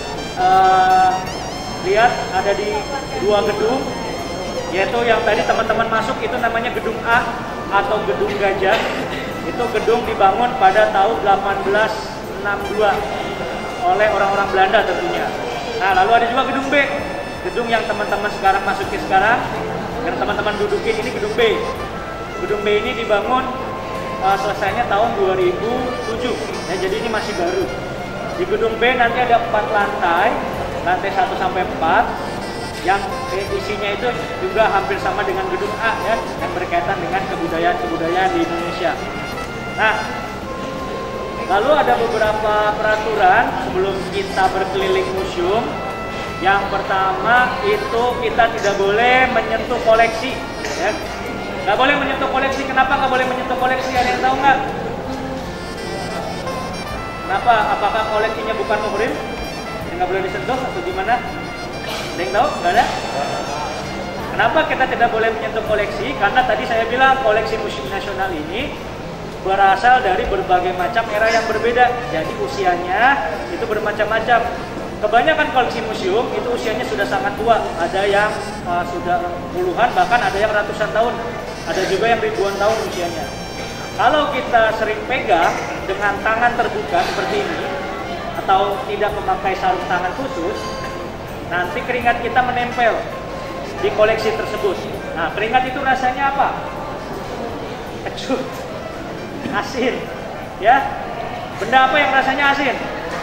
lihat ada di 2 gedung, yaitu yang tadi teman-teman masuk itu namanya gedung A atau gedung Gajah. Itu gedung dibangun pada tahun 1862 oleh orang-orang Belanda tentunya. Nah, lalu ada juga gedung B, gedung yang teman-teman sekarang masuki sekarang, yang teman-teman dudukin ini gedung B. Gedung B ini dibangun selesainya tahun 2007, ya, jadi ini masih baru. Di gedung B nanti ada 4 lantai 1 sampai 4, yang isinya itu juga hampir sama dengan gedung A, ya, yang berkaitan dengan kebudayaan di Indonesia. Nah, lalu ada beberapa peraturan sebelum kita berkeliling museum. Yang pertama itu kita tidak boleh menyentuh koleksi, ya. Nggak boleh menyentuh koleksi. Kenapa nggak boleh menyentuh koleksi? Ada yang tahu nggak? Kenapa? Apakah koleksinya bukan muhrim? Nggak boleh disentuh atau gimana? Ada yang tahu? Nggak ada? Kenapa kita tidak boleh menyentuh koleksi? Karena tadi saya bilang koleksi Museum Nasional ini berasal dari berbagai macam era yang berbeda. Jadi usianya itu bermacam-macam. Kebanyakan koleksi museum itu usianya sudah sangat tua. Ada yang sudah puluhan, bahkan ada yang ratusan tahun. Ada juga yang ribuan tahun usianya. Kalau kita sering pegang dengan tangan terbuka seperti ini, atau tidak memakai sarung tangan khusus, nanti keringat kita menempel di koleksi tersebut. Nah, keringat itu rasanya apa? Kecut, asin, ya. Benda apa yang rasanya asin?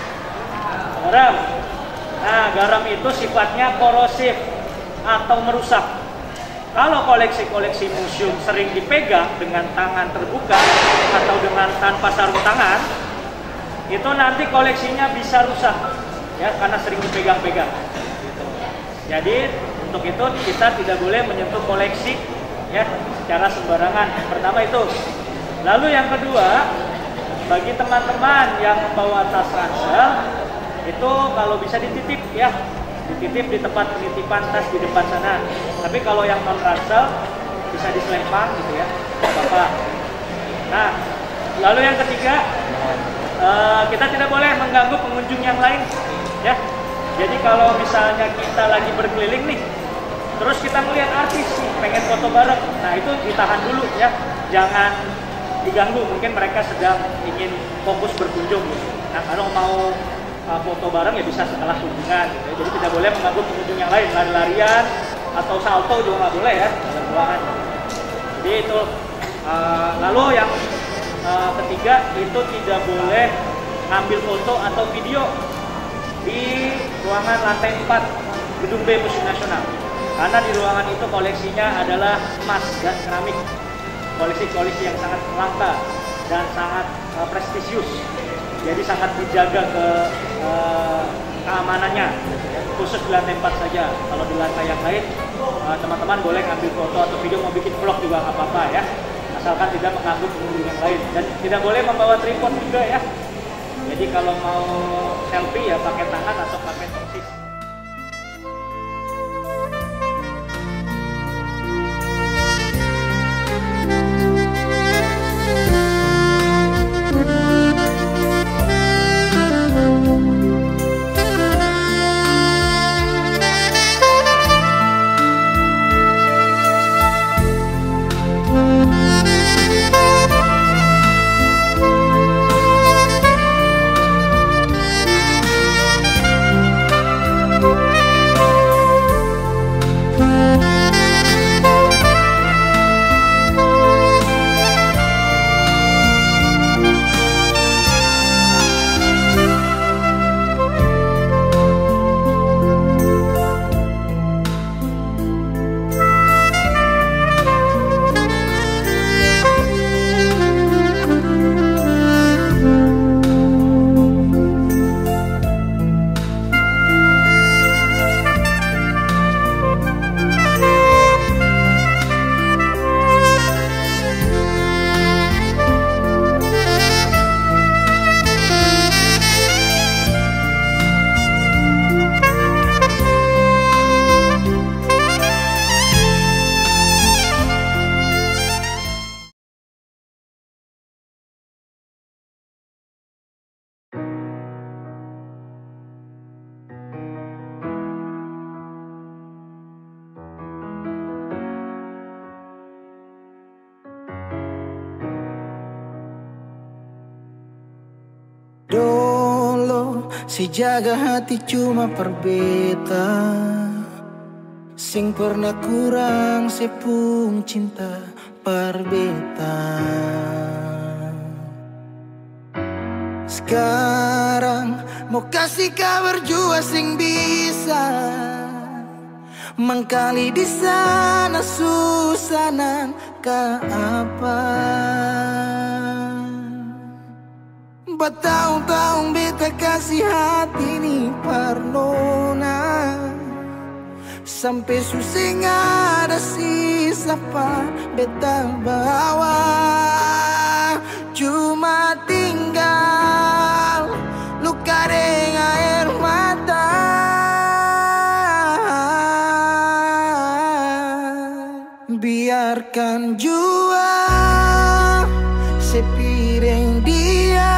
Garam. Nah, garam itu sifatnya korosif atau merusak. Kalau koleksi-koleksi museum sering dipegang dengan tangan terbuka atau dengan tanpa sarung tangan, itu nanti koleksinya bisa rusak, ya, karena sering dipegang-pegang. Gitu. Jadi untuk itu kita tidak boleh menyentuh koleksi, ya, secara sembarangan. Pertama itu. Lalu yang kedua, bagi teman-teman yang membawa tas ransel, itu kalau bisa dititip, ya, dititip di tempat penitipan tas di depan sana. Tapi kalau yang non ransel bisa diselempang gitu, ya, nggak apa-apa. Nah, lalu yang ketiga, kita tidak boleh mengganggu pengunjung yang lain, ya. Jadi kalau misalnya kita lagi berkeliling nih, terus kita melihat artis pengen foto bareng, nah itu ditahan dulu, ya, jangan diganggu. Mungkin mereka sedang ingin fokus berkunjung gitu. Nah, kalau mau foto bareng ya bisa setelah kunjungan gitu, ya. Jadi tidak boleh mengganggu pengunjung yang lain, lari-larian atau salto juga nggak boleh, ya, dalam ruangan. Jadi itu lalu yang ketiga itu tidak boleh ngambil foto atau video di ruangan lantai 4 gedung B Museum Nasional, karena di ruangan itu koleksinya adalah emas dan keramik, koleksi-koleksi yang sangat langka dan sangat prestisius. Jadi sangat dijaga keamanannya, khusus di lantai 4 saja. Kalau di lantai yang lain, teman-teman boleh ngambil foto atau video, mau bikin vlog juga nggak apa-apa, ya, asalkan tidak mengganggu pengunjung yang lain. Dan tidak boleh membawa tripod juga, ya. Jadi kalau mau selfie ya pakai tangan atau pakai tongsis. si jaga hati cuma perbeta, sing pernah kurang sepung cinta perbeta. Sekarang mau kasih kabar jua sing bisa mengkali di sana susanan ka apa. Bertahun-tahun beta kasih hati ni parnona, sampai susah ada sisa pa beta bawa. Cuma tinggal luka dengan air mata. Biarkan jua sepiring dia,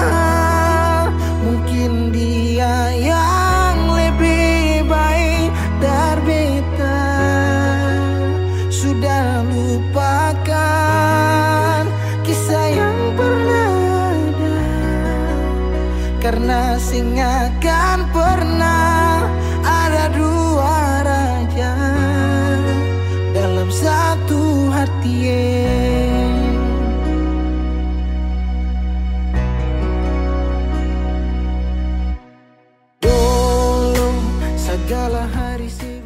mungkin dia yang lebih baik dari beta. Sudah lupakan kisah yang pernah ada, karena sing akan pernah ada dua raja dalam satu hati. Dulu segala hari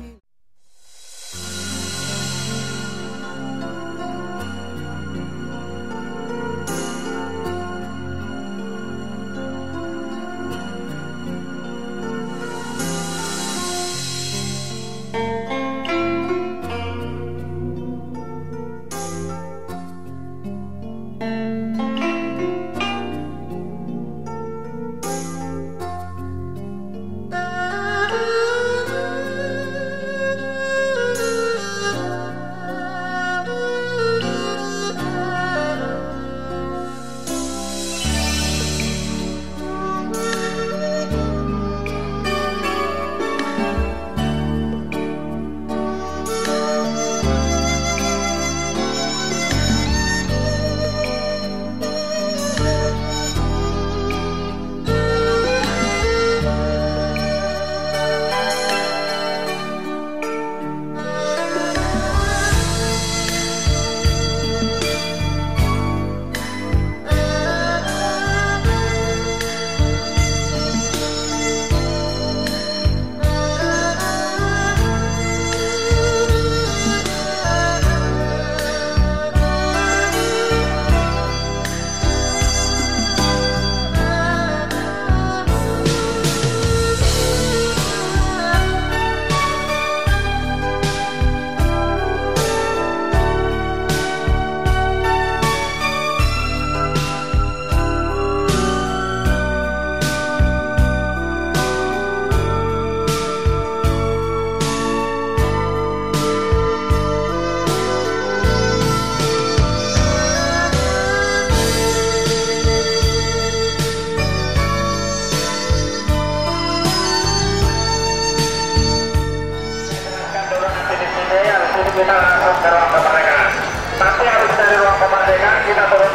kita langsung ke ruang kemerdekaan. Nanti habis dari ruang kemerdekaan kita turun.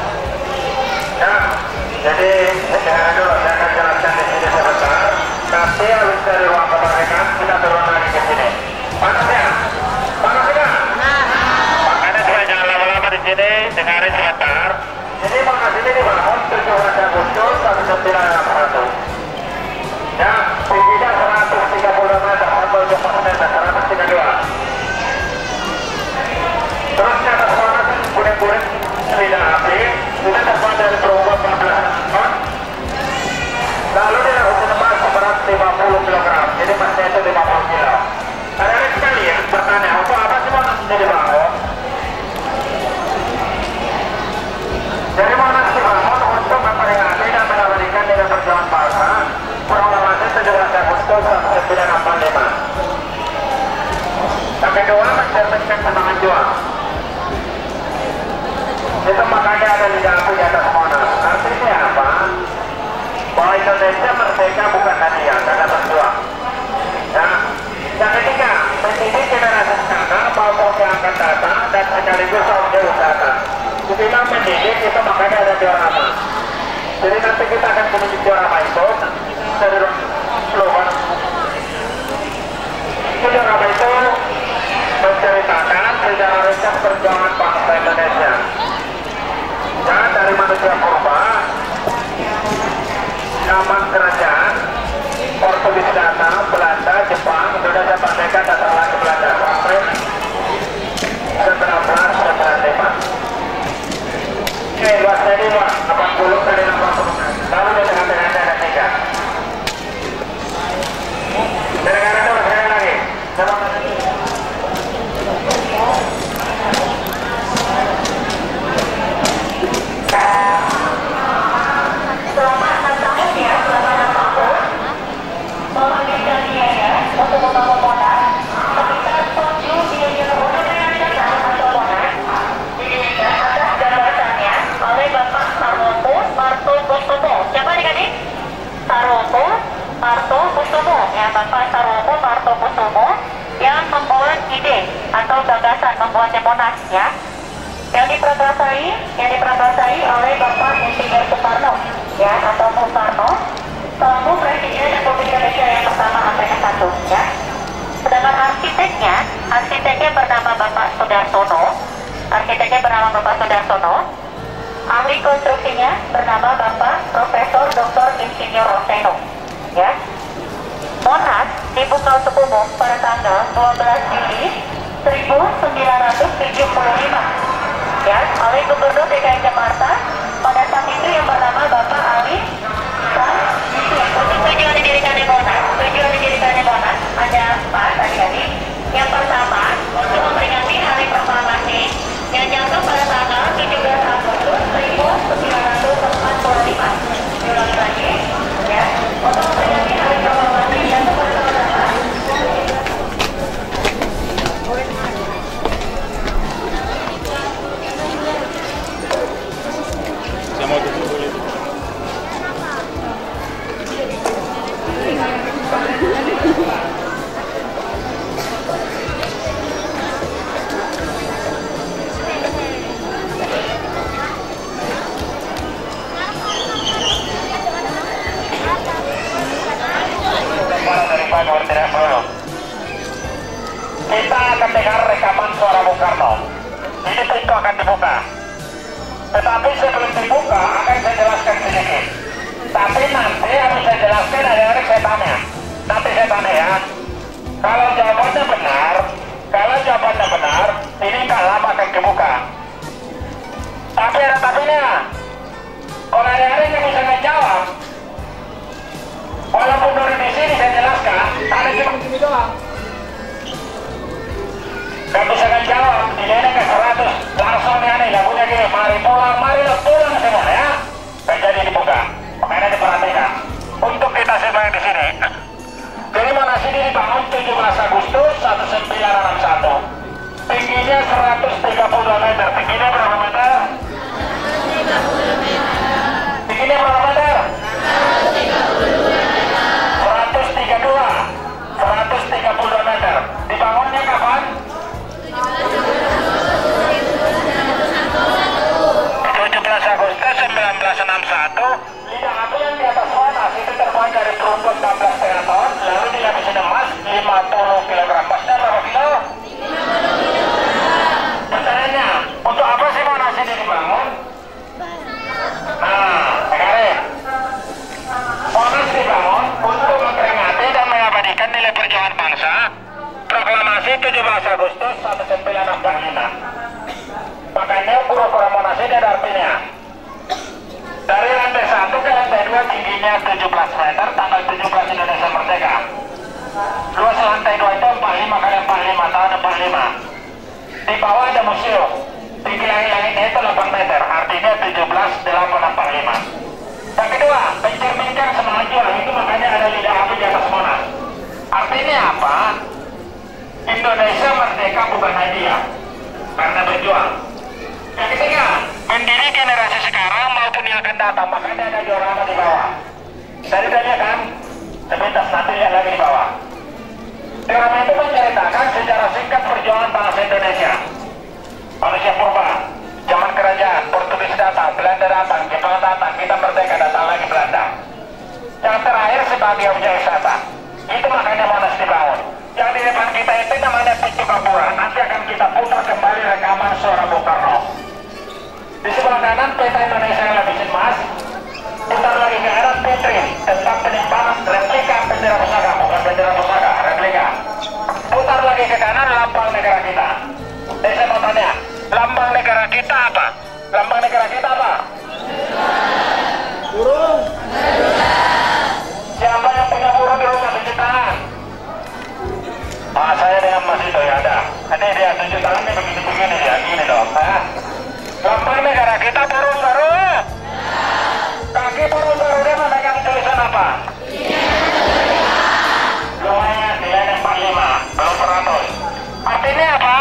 Ya, jadi dengarkan dulu, saya akan jelaskan di sini sebentar. Nanti habis dari ruang kemerdekaan kita turun lagi ke sini. Panas ya? Panas tidak? Makanya saya jangan lama-lama di sini, dengarin sebentar. Jadi Monas ini dibangun 17 Agustus 1961. Ya, tingginya 130 meter, sampai 4 meter, 132. Terus di atas Monas kuning-kuning tidak api, itu terbuat dari perunggu 14 ton. Lalu dilakukan emas seberat 50 kg, jadi emasnya itu 50 kilo. Ada sekalian bertanya, untuk apa sih Monas ini dibangun? Jadi Monas dibangun untuk memperingati dan mengabadikan dengan perjuangan bangsa proklamasi 17 Agustus 1945. Yang kedua, mencerminkan semangat juang. Itu makanya ada lidah api di atas Monas. Artinya apa? Bahwa Indonesia merdeka bukan hadiah, karena berjuang. Nah, yang ketiga, mendidik generasi sekarang maupun yang akan datang dan sekaligus kaum dewasa. Dibilang mendidik itu makanya ada diorama. Jadi nanti kita akan menuju diorama itu. dari slogan. Tujuan apa itu? Menceritakan sejarah ringkas perjuangan bangsa Indonesia. Ya, dari manusia purba, zaman kerajaan, Portugis datang, Belanda, Jepang, Indonesia merdeka datang lagi Belanda sampai 1945. Oke, luasnya ini 80 kali 60. Lalu di tengah-tengahnya ada 3. Negara itu sekali lagi. Selamat 6 tahun ya, selamat 6 tahun. Mohon dijaga untuk membangun Monas. Ketika 7 miliar organisasi atau Monas didirikan atas jabatannya oleh Bapak Saropo Martokusumo. Siapa adik-adik? Saropo Martokusumo. Ya, Bapak Saropo Martokusumo yang membuat ide atau gagasan membuatnya Monas ya. Yang diprakarsai oleh Bapak Insinyur Soekarno ya, atau Bung Karno selaku Presiden Republik Indonesia yang pertama sampai ke-1 ya. Sedangkan arsiteknya bernama Bapak Sudarsono. Ahli konstruksinya bernama Bapak Profesor Dr. Insinyur Roseno ya. Monas dibuka untuk umum pada tanggal 12 Juli 1975 ya, oleh Gubernur DKI Jakarta pada saat itu yang bernama Bapak Ali Sadikin. Untuk tujuan didirikannya Monas ada 4 adik-adik. Yang pertama, untuk memperingati Hari Proklamasi yang jatuh pada tanggal 17 Agustus 1945. Diulangi lagi ya, untuk memperingati Hari Proklamasi yang jatuh pada tanggal kita akan dengar rekaman suara Bung Karno. Ini pintu akan dibuka. Tetapi sebelum dibuka akan saya jelaskan sedikit. Tapi nanti harus saya jelaskan adik-adik saya tanya. Nanti saya tanya ya. Kalau jawabannya benar, ini nggak lama akan dibuka. Tapi ada tapinya. Kalau adik-adik yang bisa ngejawab, walaupun dari di sini saya jelaskan, ada cuma gini doang. Gak bisa ngejawab, nilainya ke 100. Langsung nih lagunya gini, mari lo pulang semua ya. Gak jadi dibuka, makanya diperhatikan. Untuk kita semua yang di sini. Jadi Monas ini dibangun 17 Agustus 1961. Tingginya 132 meter. Tingginya berapa meter? 132 meter. Tingginya berapa meter? 132 meter. Dibangunnya kapan? 17 Agustus 1961. Lidah api yang di atas Monas itu terbuat dari perunggu 14,5 ton, lalu dilapisin emas 50 kg. Emasnya berapa kilo? 50 kg. Pertanyaannya, untuk apa sih Monas ini dibangun? Nah, dengarin. Monas dibangun untuk memperingati dan mengabadikan nilai perjuangan bangsa. Proklamasi 17 Agustus 1945. Makanya pura-pura Monas ini ada artinya. Dari lantai 1 ke lantai 2 tingginya 17 meter, tanggal 17 Indonesia Merdeka. Luas lantai 2 itu 45 kali 45, tahun 45. Di bawah ada museum. Tinggi langit-langitnya itu 8 meter, artinya 17,845. Yang kedua, mencerminkan semangat juang, itu makanya ada lidah api di atas Monas. Artinya apa? Indonesia merdeka bukan hadiah, karena berjuang. Yang ketiga, mendidik generasi sekarang maupun yang akan datang, makanya ada diorama di bawah. Dari tadi kan, sepintas nanti lihat lagi di bawah. Diorama itu menceritakan sejarah singkat perjuangan bangsa Indonesia. Manusia purba, zaman kerajaan, Portugis datang, Belanda datang, Jepang datang, kita merdeka, datang lagi Belanda. Yang terakhir sebagai caranya begini ya, gini dong. Gampang negara kita baru-baru. Kaki baru-barunya mana yang tulisan apa? Lumayan, nilai 45, belum peratus. Artinya apa?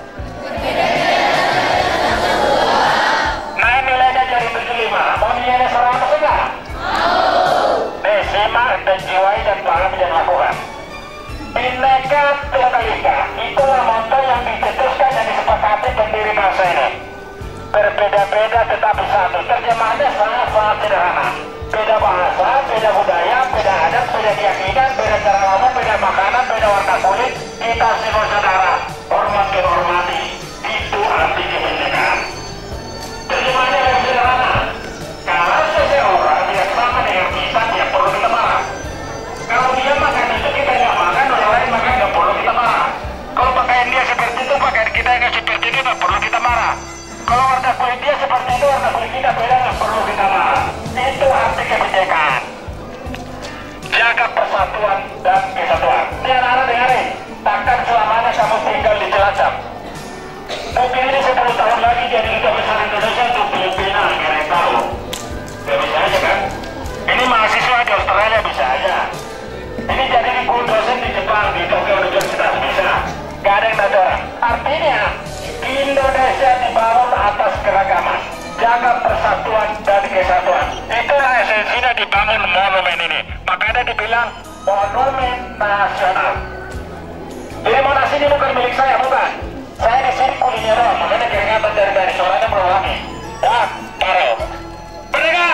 Naik nilainya jadi 75, mau nilainya 100 enggak? Nih, simak dan jiwai dan paham yang lakukan. Bineka Tunggal Ika, itulah moto yang dicetuskan dan disepakati pendiri bangsa ini. Berbeda-beda tetapi satu. Terjemahannya sangat sederhana. Beda bahasa, beda budaya, beda adat, beda keyakinan, beda cara ngomong, beda makanan, beda warna kulit. Kita semua saudara, hormat dihormati. Itu arti kebinekaan. Terjemahannya lebih sederhana. Kalau seseorang yang sama dengan kita, dia perlu kita marah. Kalau dia makan itu kita nggak makan, orang lain makan nggak perlu kita marah. Kalau pakaian dia seperti itu, pakaian kita yang seperti itu nggak perlu kita marah. Kalau warna kulit dia seperti itu, warna kulit kita beda, nggak perlu kita marah. Itu arti kebinekaan. Jaga persatuan dan kesatuan. Ini anak-anak dengarin, takkan selamanya kamu tinggal di Cilacap. Mungkin ini 10 tahun lagi jadi duta besar Indonesia untuk Filipina, kira tahu. Gak bisa aja kan? Ini mahasiswa di Australia bisa aja. Ini jadi di guru dosen di Jepang, di Tokyo Universitas bisa. Gak ada yang ada. Artinya Indonesia dibangun atas keragaman, jaga persatuan dan kesatuan. Itulah esensinya dibangun monumen ini. Makanya dibilang monumen nasional. Jadi Monas ini bukan milik saya, bukan. Saya di sini kuliner doang, makanya keringatan dari suaranya berulangi. Ya, taruh. Merdeka!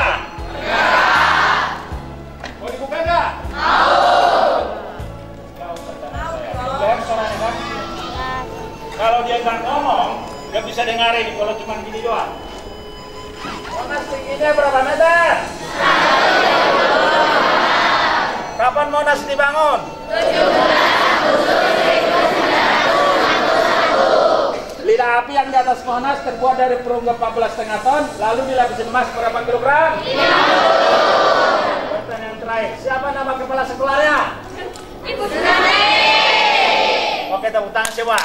Mau dibuka nggak? Kalau dia nggak ngomong, nggak bisa dengarin kalau cuma gini doang. Monas tingginya berapa meter? Kapan Monas dibangun? 17 Lida api yang di atas Monas terbuat dari perunggu 14,5 ton, lalu dilapisi emas berapa kilogram? 30. Pertanyaan terakhir, siapa nama kepala sekolahnya? Ibu Sunani. Oke, tepuk tangan semua.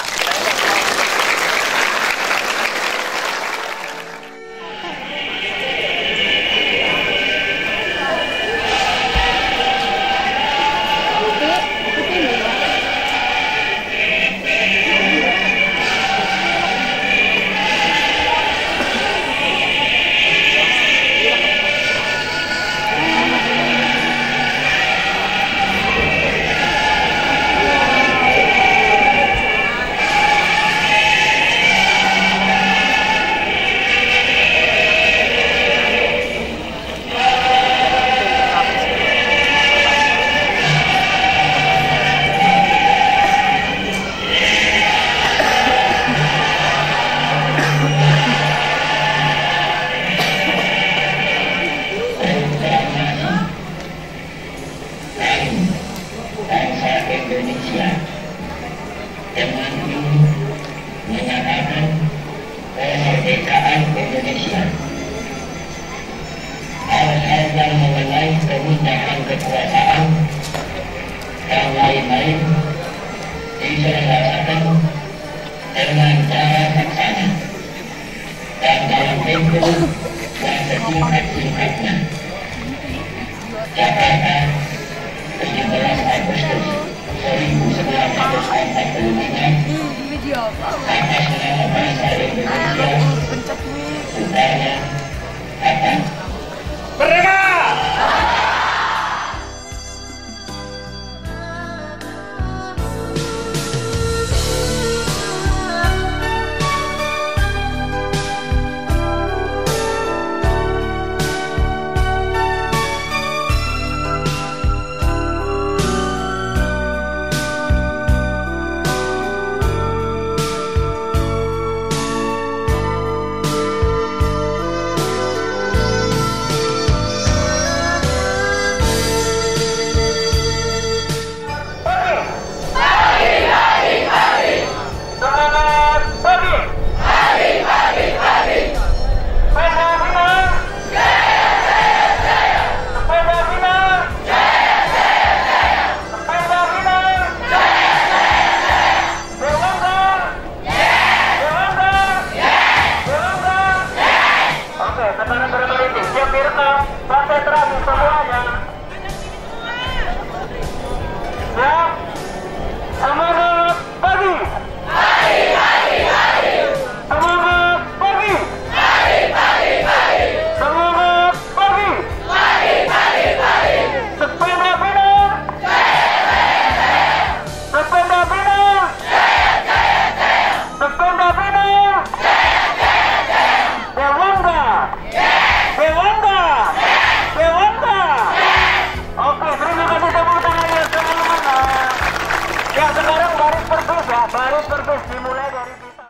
dimulai dari bisa.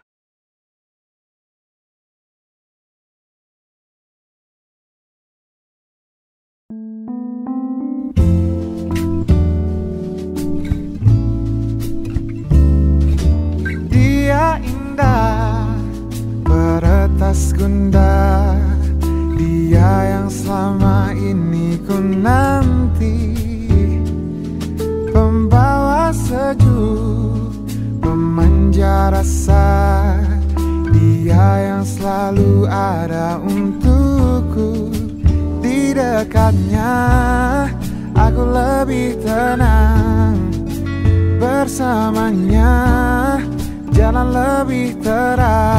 Dia indah, peretas gunda, dia yang selama ini ku nanti, pembawa sejuk, pemanja rasa, dia yang selalu ada untukku. Di dekatnya aku lebih tenang, bersamanya jalan lebih terang.